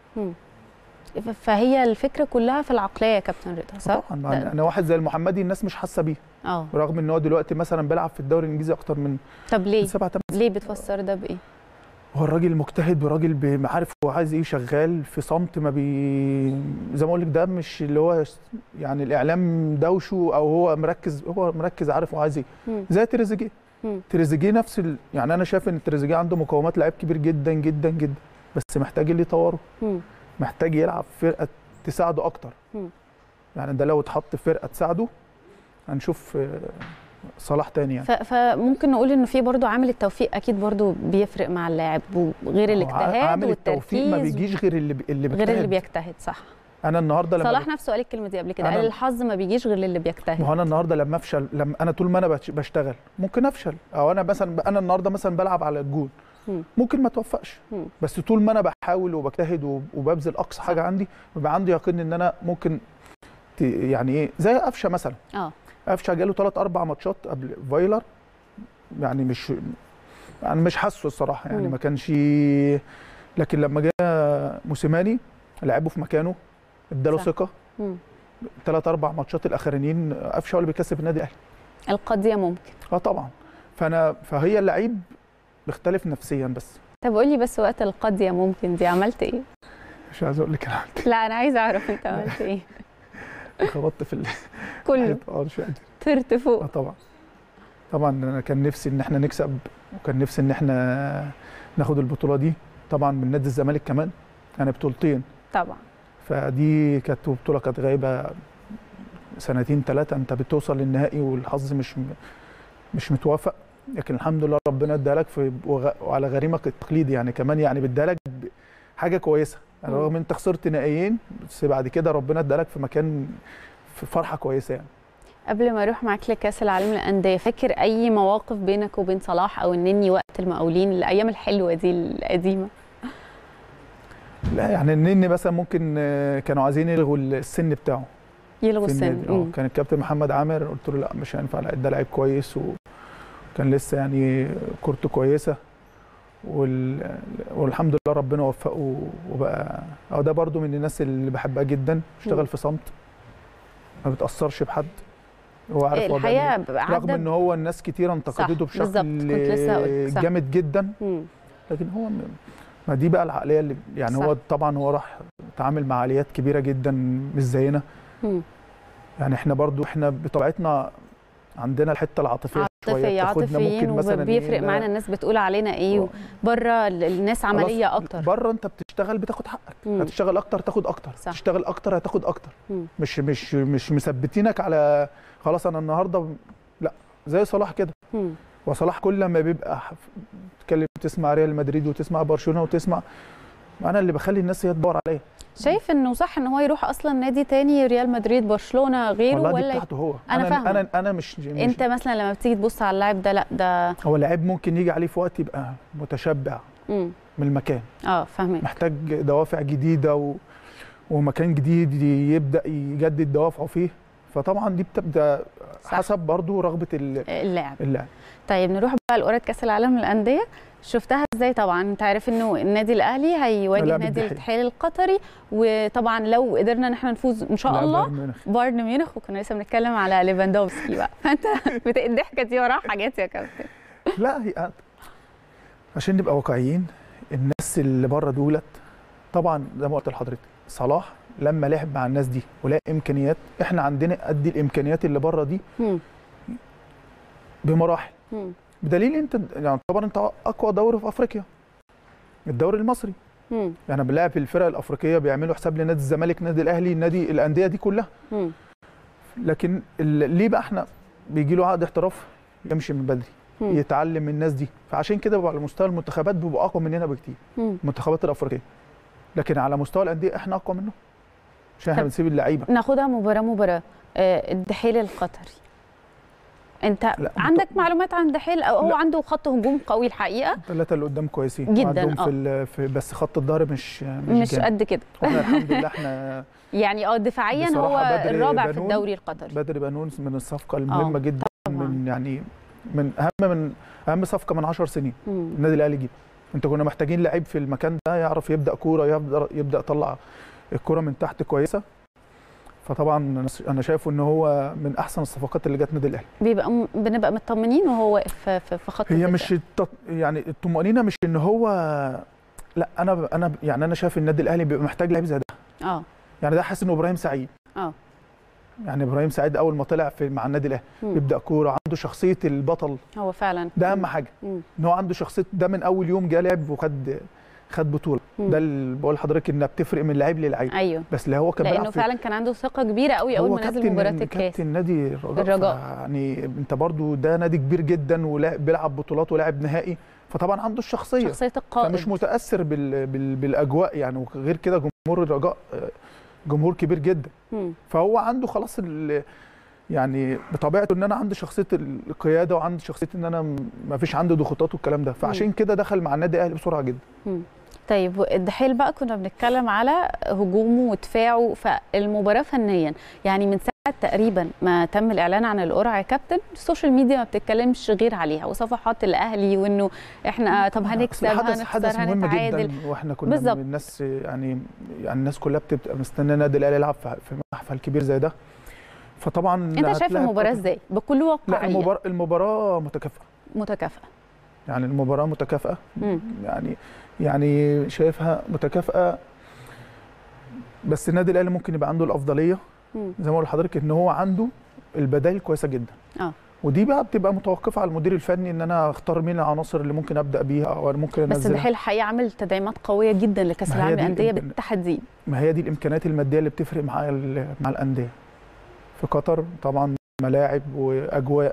Speaker 1: فهي الفكره كلها في العقليه يا كابتن رضا، صح؟
Speaker 7: طبعا. انا واحد زي المحمدي الناس مش حاسه بيه. رغم ان هو دلوقتي مثلا بيلعب في الدوري الانجليزي اكتر من.
Speaker 1: طب ليه بتفسر ده بايه؟
Speaker 7: هو الراجل مجتهد، وراجل عارف هو عايز ايه، شغال في صمت، ما زي ما اقول لك ده مش اللي هو يعني الاعلام دوشه او هو مركز عارف هو عايز ايه. زي تريزيجيه. تريزيجيه نفس يعني انا شايف ان تريزيجيه عنده مقومات لاعب كبير جدا جدا جدا، بس محتاج اللي يطوره. محتاج يلعب في فرقه تساعده اكتر. يعني ده لو اتحط في فرقه تساعده هنشوف صلاح تاني يعني.
Speaker 1: فممكن نقول انه في برضه عامل التوفيق اكيد برضه بيفرق مع اللاعب، غير الاجتهاد
Speaker 7: عامل
Speaker 1: والتركيز.
Speaker 7: التوفيق ما بيجيش غير اللي بيجتهد.
Speaker 1: غير اللي بيجتهد، صح.
Speaker 7: انا النهارده
Speaker 1: صلاح نفسه قال الكلمه دي قبل كده، قال الحظ ما بيجيش غير اللي بيجتهد.
Speaker 7: ما هو انا النهارده لما افشل، لما انا طول ما انا بشتغل ممكن افشل، او انا مثلا النهارده مثلا بلعب على الجون ممكن ما توفقش، بس طول ما انا بحاول وبجتهد وببذل اقصى حاجه عندي، بيبقى عندي يقين ان انا ممكن يعني ايه، زي قفشه مثلا. قفشه جاله 3-4 ماتشات قبل فايلر، يعني مش حاسه الصراحه يعني، ما كانش. لكن لما جه موسيماني لعبه في مكانه، اداله ثقه. 3-4 ماتشات الاخرانيين قفشه هو اللي بيكسب النادي الاهلي.
Speaker 1: القضيه ممكن.
Speaker 7: طبعا. فهي اللعيب بيختلف نفسيا بس.
Speaker 1: طب قول لي بس، وقت القضيه ممكن دي عملت ايه؟
Speaker 7: مش عايز اقول لك انا عملت ايه.
Speaker 1: لا انا عايزه اعرف انت عملت ايه.
Speaker 7: خبطت في
Speaker 1: كله
Speaker 7: مش قادر.
Speaker 1: طرت فوق.
Speaker 7: طبعا انا كان نفسي ان احنا نكسب، وكان نفسي ان احنا ناخد البطوله دي طبعا من نادي الزمالك كمان، يعني بطولتين
Speaker 1: طبعا.
Speaker 7: فدي كانت بطوله كانت غايبه سنتين 3، انت بتوصل للنهائي والحظ مش متوافق، لكن الحمد لله ربنا اداها لك وعلى غريمك التقليدي يعني كمان، يعني بيديها لك حاجه كويسه يعني رغم انت خسرت نهائيين، بس بعد كده ربنا اداها لك في مكان في فرحه كويسه يعني.
Speaker 1: قبل ما اروح معاك لكاس العالم للانديه، فاكر اي مواقف بينك وبين صلاح او النني وقت المقاولين، الايام الحلوه دي القديمه؟
Speaker 7: لا يعني النني مثلا ممكن كانوا عايزين يلغوا السن بتاعه،
Speaker 1: يلغوا السن.
Speaker 7: كان الكابتن محمد عامر قلت له لا مش هينفع، ده لعيب كويس وكان لسه يعني كورته كويسه والحمد لله ربنا وفقه وبقى ده برضو من الناس اللي بحبها جدا، اشتغل في صمت ما بتاثرش بحد، هو عارف
Speaker 1: الحقيقه
Speaker 7: رغم ان هو الناس كتير انتقدته بشكل جامد جدا، لكن هو ما دي بقى العقليه اللي يعني صح. هو طبعا هو راح تعامل مع عقليات كبيره جدا مش زينا، يعني احنا برضو بطبيعتنا عندنا الحته العاطفيه شويه،
Speaker 1: عاطفيين وبيفرق معانا الناس بتقول علينا ايه، بره الناس عمليه اكتر،
Speaker 7: بره انت بتشتغل بتاخد حقك، هتشتغل اكتر تاخد اكتر، صح. تشتغل اكتر هتاخد اكتر، مش مثبتينك على خلاص انا النهارده، لا زي صلاح كده، وصلاح كل ما بيبقى تتكلم تسمع ريال مدريد وتسمع برشلونه وتسمع، انا اللي بخلي الناس هي تدور عليا.
Speaker 1: شايف انه صح ان هو يروح اصلا نادي تاني، ريال مدريد برشلونه غيره،
Speaker 7: والله دي بتاعته هو.
Speaker 1: انا فاهمه.
Speaker 7: انا مش
Speaker 1: انت مثلا لما بتيجي تبص على اللاعب ده، لا ده
Speaker 7: هو لاعب ممكن يجي عليه في وقت يبقى متشبع من المكان،
Speaker 1: فاهمه،
Speaker 7: محتاج دوافع جديده ومكان جديد يبدا يجدد دوافعه فيه، فطبعا دي بتبدا حسب برضو رغبه اللاعب.
Speaker 1: طيب نروح بقى لقرعه كاس العالم للانديه، شفتها ازاي؟ طبعا انت عارف انه النادي الاهلي هيواجه نادي الاتحاد القطري، وطبعا لو قدرنا ان احنا نفوز ان شاء الله بايرن ميونخ، وكنا لسه بنتكلم على ليفاندوفسكي بقى، فانت الضحكه دي وراها حاجات يا كابتن.
Speaker 7: لا هي عشان نبقى واقعيين، الناس اللي بره دولت طبعا زي ما قلت لحضرتك، صلاح لما لعب مع الناس دي ولقى امكانيات، احنا عندنا قد الامكانيات اللي بره دي بمراحل، بدليل انت يعني طبعا انت اقوى دوري في افريقيا الدوري المصري، يعني بنلاعب في الفرق الافريقيه بيعملوا حساب لنادي الزمالك، نادي الاهلي، نادي الانديه دي كلها، لكن ليه بقى احنا بيجي له عقد احتراف يمشي من بدري، يتعلم من الناس دي، فعشان كده على مستوى المنتخبات بيبقوا اقوى مننا بكتير، المنتخبات الافريقيه، لكن على مستوى الانديه احنا اقوى منهم عشان احنا بنسيب اللعيبه.
Speaker 1: ناخدها مباراه الدحيل القطري، انت عندك معلومات عن الدحيل؟ هو عنده خط هجوم قوي الحقيقه،
Speaker 7: الثلاثه اللي قدام كويسين
Speaker 1: جدا
Speaker 7: في بس خط الظهر مش
Speaker 1: قد كده.
Speaker 7: الحمد لله احنا
Speaker 1: يعني دفاعيا هو الرابع في الدوري القطري.
Speaker 7: بدر بنون من الصفقه المهمه جدا، من يعني من اهم صفقه من 10 سنين النادي الاهلي جيب، انت كنا محتاجين لعيب في المكان ده يعرف يبدا كوره، يبدا يطلع الكوره من تحت كويسه، فطبعا انا شايفه ان هو من احسن الصفقات اللي جت النادي الاهلي.
Speaker 1: بنبقى مطمنين وهو واقف في خط
Speaker 7: هي مش يعني الطمانينه مش ان هو، لا انا يعني انا شايف النادي الاهلي بيبقى محتاج لعيب زي ده، يعني ده حاسس انه ابراهيم سعيد، يعني ابراهيم سعيد اول ما طلع مع النادي الاهلي يبدا كوره، عنده شخصيه البطل،
Speaker 1: هو فعلا
Speaker 7: ده اهم حاجه، ان هو عنده شخصيه، ده من اول يوم جه لعب خد بطوله، ده اللي بقول لحضرتك انها بتفرق من لعيب للعيب.
Speaker 1: ايوه،
Speaker 7: بس اللي هو كان
Speaker 1: لانه فعلا كان عنده ثقه كبيره قوي اول ما نزل مباراه الكاس،
Speaker 7: كابتن نادي الرجاء، يعني انت برضو ده نادي كبير جدا وبيلعب بطولات ولاعب نهائي، فطبعا عنده شخصيه
Speaker 1: القائد،
Speaker 7: فمش متاثر بالاجواء يعني، وغير كده جمهور الرجاء جمهور كبير جدا، فهو عنده خلاص يعني بطبيعته ان انا عندي شخصيه القياده وعندي شخصيه ان انا ما فيش عندي ضغوطات والكلام ده، فعشان كده دخل مع النادي الاهلي بسرعه جدا.
Speaker 1: طيب الدحيل بقى كنا بنتكلم على هجومه ودفاعه، فالمباراه فنيا يعني من ساعه تقريبا ما تم الاعلان عن القرعه يا كابتن، السوشيال ميديا ما بتتكلمش غير عليها، وصفحات الاهلي وانه احنا طب هنكسب هنخسر هنتعادل،
Speaker 7: واحنا كنا من الناس يعني الناس كلها بتبقى مستنيه النادي الاهلي يلعب في محفل كبير زي ده، فطبعا
Speaker 1: انت شايف المباراه ازاي بكل واقعيه؟
Speaker 7: لا المباراه متكافئه، يعني المباراه متكافئه، يعني شايفها متكافئه، بس النادي الاهلي ممكن يبقى عنده الافضليه زي ما قلت لحضرتك ان هو عنده البدائل كويسه جدا. ودي بقى بتبقى متوقفه على المدير الفني ان انا اختار مين العناصر اللي ممكن ابدا بيها او ممكن انزلها.
Speaker 1: بس الدحيل الحقيقه عامل تدعيمات قويه جدا لكاس العالم للانديه بالتحديد.
Speaker 7: ما هي دي الامكانيات الماديه اللي بتفرق مع الانديه في قطر طبعا، ملاعب واجواء.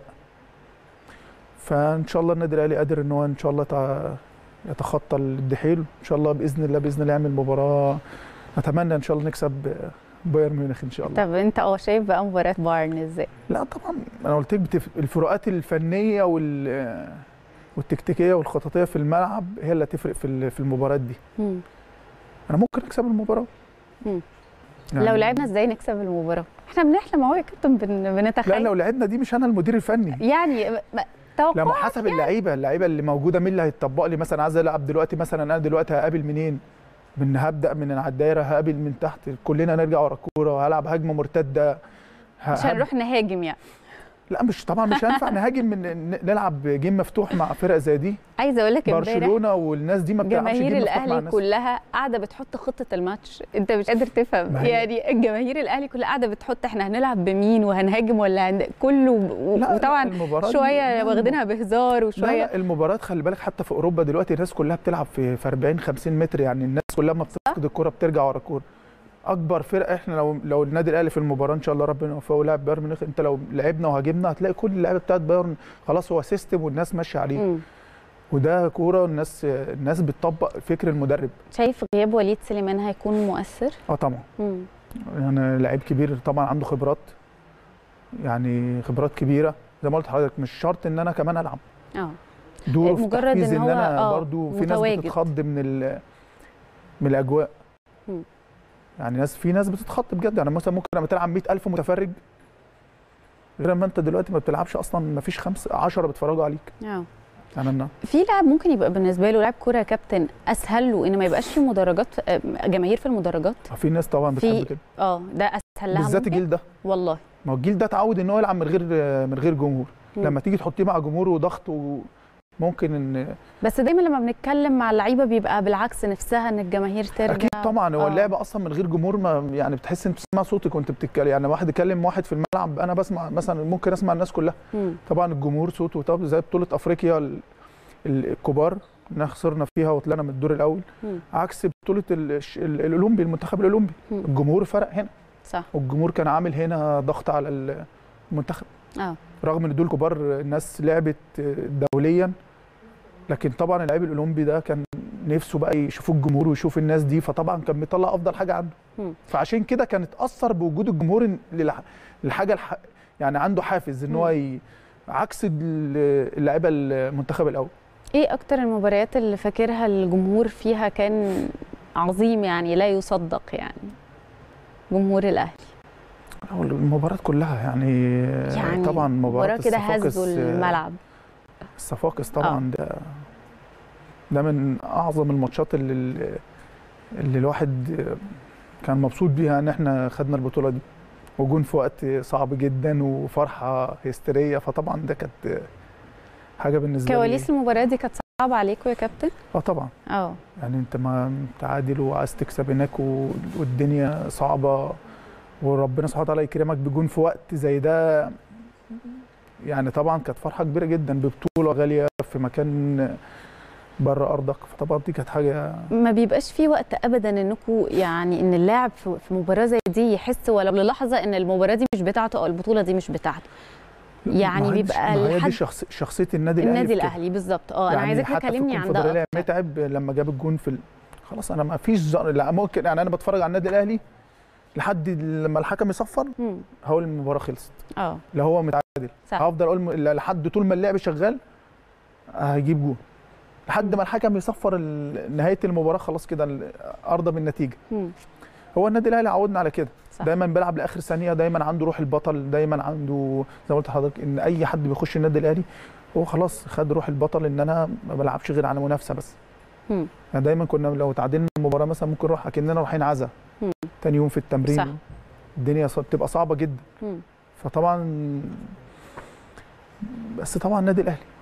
Speaker 7: فان شاء الله النادي الاهلي قادر ان هو ان شاء الله يتخطى الدحيل ان شاء الله، باذن الله يعمل مباراه. نتمنى ان شاء الله نكسب بايرن ميونخ ان شاء الله.
Speaker 1: طب انت شايف بقى مباراه بايرن ازاي؟
Speaker 7: لا طبعا انا قلت لك الفروقات الفنيه والتكتيكيه والخططيه في الملعب هي اللي هتفرق في المباريات دي. انا ممكن اكسب المباراه.
Speaker 1: يعني لو لعبنا ازاي نكسب المباراه؟ احنا بنحلم اهو يا كابتن، بنتخيل.
Speaker 7: لا لو لعبنا دي مش انا المدير الفني
Speaker 1: يعني توقع.
Speaker 7: لما حسب اللعيبه اللي موجوده مين اللي هيتطبق لي. مثلا عايز العب دلوقتي، مثلا انا دلوقتي هقابل منين؟ هبدا من على الدايره، هقابل من تحت، كلنا نرجع ورا الكوره وهلعب هجمه مرتده.
Speaker 1: مش هنروح نهاجم يعني؟
Speaker 7: لا طبعا مش هينفع نهاجم نلعب جيم مفتوح مع فرق زي دي.
Speaker 1: عايزه اقول لك
Speaker 7: برشلونه والناس دي ما بتلعبش جيم
Speaker 1: جماهير
Speaker 7: مفتوح مع
Speaker 1: الاهلي كلها قاعده بتحط خطه الماتش، انت مش قادر تفهم يعني. الجماهير الاهلي كلها قاعده بتحط احنا هنلعب بمين وهنهاجم ولا كله. وطبعا شويه واخدينها بهزار وشويه.
Speaker 7: لا المباراه خلي بالك حتى في اوروبا دلوقتي الناس كلها بتلعب في 40 50 متر، يعني الناس كلها ما بتفقد الكوره بترجع ورا الكوره. اكبر فرقه احنا لو النادي الاهلي في المباراه ان شاء الله ربنا يوفقه ولعب بايرن ميونخ، انت لو لعبنا وهاجمنا هتلاقي كل اللعيبه بتاعت بايرن خلاص هو سيستم والناس ماشيه عليه. وده كوره الناس بتطبق فكر المدرب.
Speaker 1: شايف غياب وليد سليمان هيكون مؤثر؟
Speaker 7: طبعا. يعني لعيب كبير طبعا عنده خبرات، يعني خبرات كبيره زي ما قلت لحضرتك. مش شرط ان انا كمان العب. دوره في تحفيز ان انا برضو في ناس بتتخض من الاجواء. يعني في ناس بتتخض بجد. يعني مثلا ممكن لما تلعب 100,000 متفرج، غير ما انت دلوقتي ما بتلعبش اصلا، ما فيش 5 10 بيتفرجوا عليك. يعني
Speaker 1: في لاعب ممكن يبقى بالنسبه له لاعب كوره يا كابتن اسهل له ان ما يبقاش في مدرجات، جماهير في المدرجات.
Speaker 7: في ناس طبعا بتحب كده.
Speaker 1: ده اسهل لها
Speaker 7: بالذات الجيل ده.
Speaker 1: والله
Speaker 7: ما هو الجيل ده اتعود ان هو يلعب من غير جمهور. لما تيجي تحطيه مع جمهور وضغط ممكن ان
Speaker 1: بس دايما لما بنتكلم مع اللعيبه بيبقى بالعكس نفسها ان الجماهير ترجع.
Speaker 7: اكيد طبعا. هو اللعبه اصلا من غير جمهور ما يعني بتحس ان بتسمع صوتك وانت بتتكلم. يعني واحد يكلم واحد في الملعب انا بسمع، مثلا ممكن اسمع الناس كلها. طبعا الجمهور صوته. طب زي بطوله افريقيا الكبار احنا خسرنا فيها وطلعنا من الدور الاول، عكس بطوله الاولمبي، المنتخب الاولمبي الجمهور فرق هنا.
Speaker 1: صح.
Speaker 7: والجمهور كان عامل هنا ضغط على المنتخب. رغم ان دول كبار الناس لعبت دوليا، لكن طبعا اللاعب الاولمبي ده كان نفسه بقى يشوف الجمهور ويشوف الناس دي، فطبعا كان بيطلع افضل حاجه عنده. فعشان كده كان اتاثر بوجود الجمهور للحاجه يعني عنده حافز ان هو عكس اللعيبه المنتخب الاول.
Speaker 1: ايه اكتر المباريات اللي فاكرها الجمهور فيها كان عظيم يعني لا يصدق يعني جمهور الاهلي؟
Speaker 7: المباريات كلها يعني طبعا
Speaker 1: مباراه كده هزوا الملعب.
Speaker 7: الصفاقس طبعا ده من اعظم الماتشات اللي الواحد كان مبسوط بيها ان احنا خدنا البطوله دي، وجون في وقت صعب جدا وفرحه هستيريه. فطبعا ده كانت حاجه بالنسبه لي.
Speaker 1: كواليس المباراه دي كانت صعبه عليكم يا كابتن؟
Speaker 7: طبعا. يعني انت ما متعادل وعايز تكسب هناك والدنيا صعبه، وربنا سبحانه وتعالى يكرمك بجون في وقت زي ده. يعني طبعا كانت فرحه كبيره جدا ببطوله غاليه في مكان بره ارضك. فطبعا دي كانت حاجه
Speaker 1: ما بيبقاش في وقت ابدا انكم يعني ان اللاعب في مباراه زي دي يحس ولا للحظه ان المباراه دي مش بتاعته او البطوله دي مش بتاعته. يعني بيبقى
Speaker 7: هي دي شخصيه النادي
Speaker 1: الاهلي بالظبط.
Speaker 7: يعني
Speaker 1: انا عايزاك تكلمني عن ده.
Speaker 7: متعب لما جاب الجون خلاص انا ما فيش لا ممكن. يعني انا بتفرج على النادي الاهلي لحد لما الحكم يصفر هقول المباراه خلصت. لا هو متعادل هفضل اقول لحد طول ما اللعب شغال هيجيب جون، لحد ما الحكم يصفر نهايه المباراه خلاص كده ارضى بالنتيجه. هو النادي الاهلي عودنا على كده. دايما بيلعب لاخر ثانيه، دايما عنده روح البطل، دايما عنده زي ما قلت لحضرتك ان اي حد بيخش النادي الاهلي هو خلاص خد روح البطل، ان انا ما بلعبش غير على منافسه بس. يعني دايما كنا لو تعادلنا المباراه مثلا ممكن نروح اكننا رايحين عزا تاني يوم في التمرين.
Speaker 1: صح.
Speaker 7: الدنيا بتبقى صعبه جدا. فطبعا بس طبعا النادي الاهلي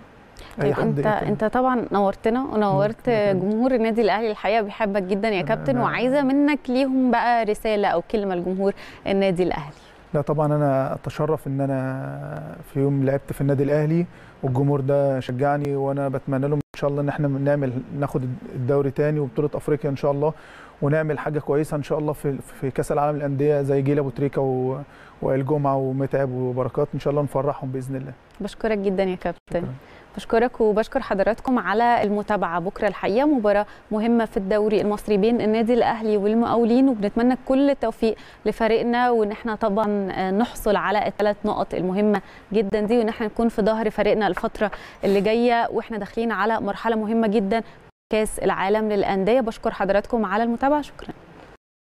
Speaker 1: طيب انت طبعا نورتنا ونورت جمهور النادي الاهلي، الحقيقه بيحبك جدا يا كابتن، وعايزه منك ليهم بقى رساله او كلمه لجمهور النادي الاهلي.
Speaker 7: لا طبعا انا اتشرف ان انا في يوم لعبت في النادي الاهلي والجمهور ده شجعني، وانا بتمنى لهم ان شاء الله ان احنا ناخد الدوري تاني وبطوله افريقيا ان شاء الله، ونعمل حاجه كويسه ان شاء الله في كاس العالم للانديه زي جيل ابو تريكه وائل جمعه ومتعب وبركات، ان شاء الله نفرحهم باذن الله.
Speaker 1: بشكرك جدا يا كابتن. بشكرك وبشكر حضراتكم على المتابعه. بكره الحقيقه مباراه مهمه في الدوري المصري بين النادي الاهلي والمقاولين، وبنتمنى كل التوفيق لفريقنا، وان احنا طبعا نحصل على الثلاث نقط المهمه جدا دي، وان احنا نكون في ظهر فريقنا الفتره اللي جايه، واحنا داخلين على مرحله مهمه جدا كاس العالم للانديه. بشكر حضراتكم على المتابعه. شكرا.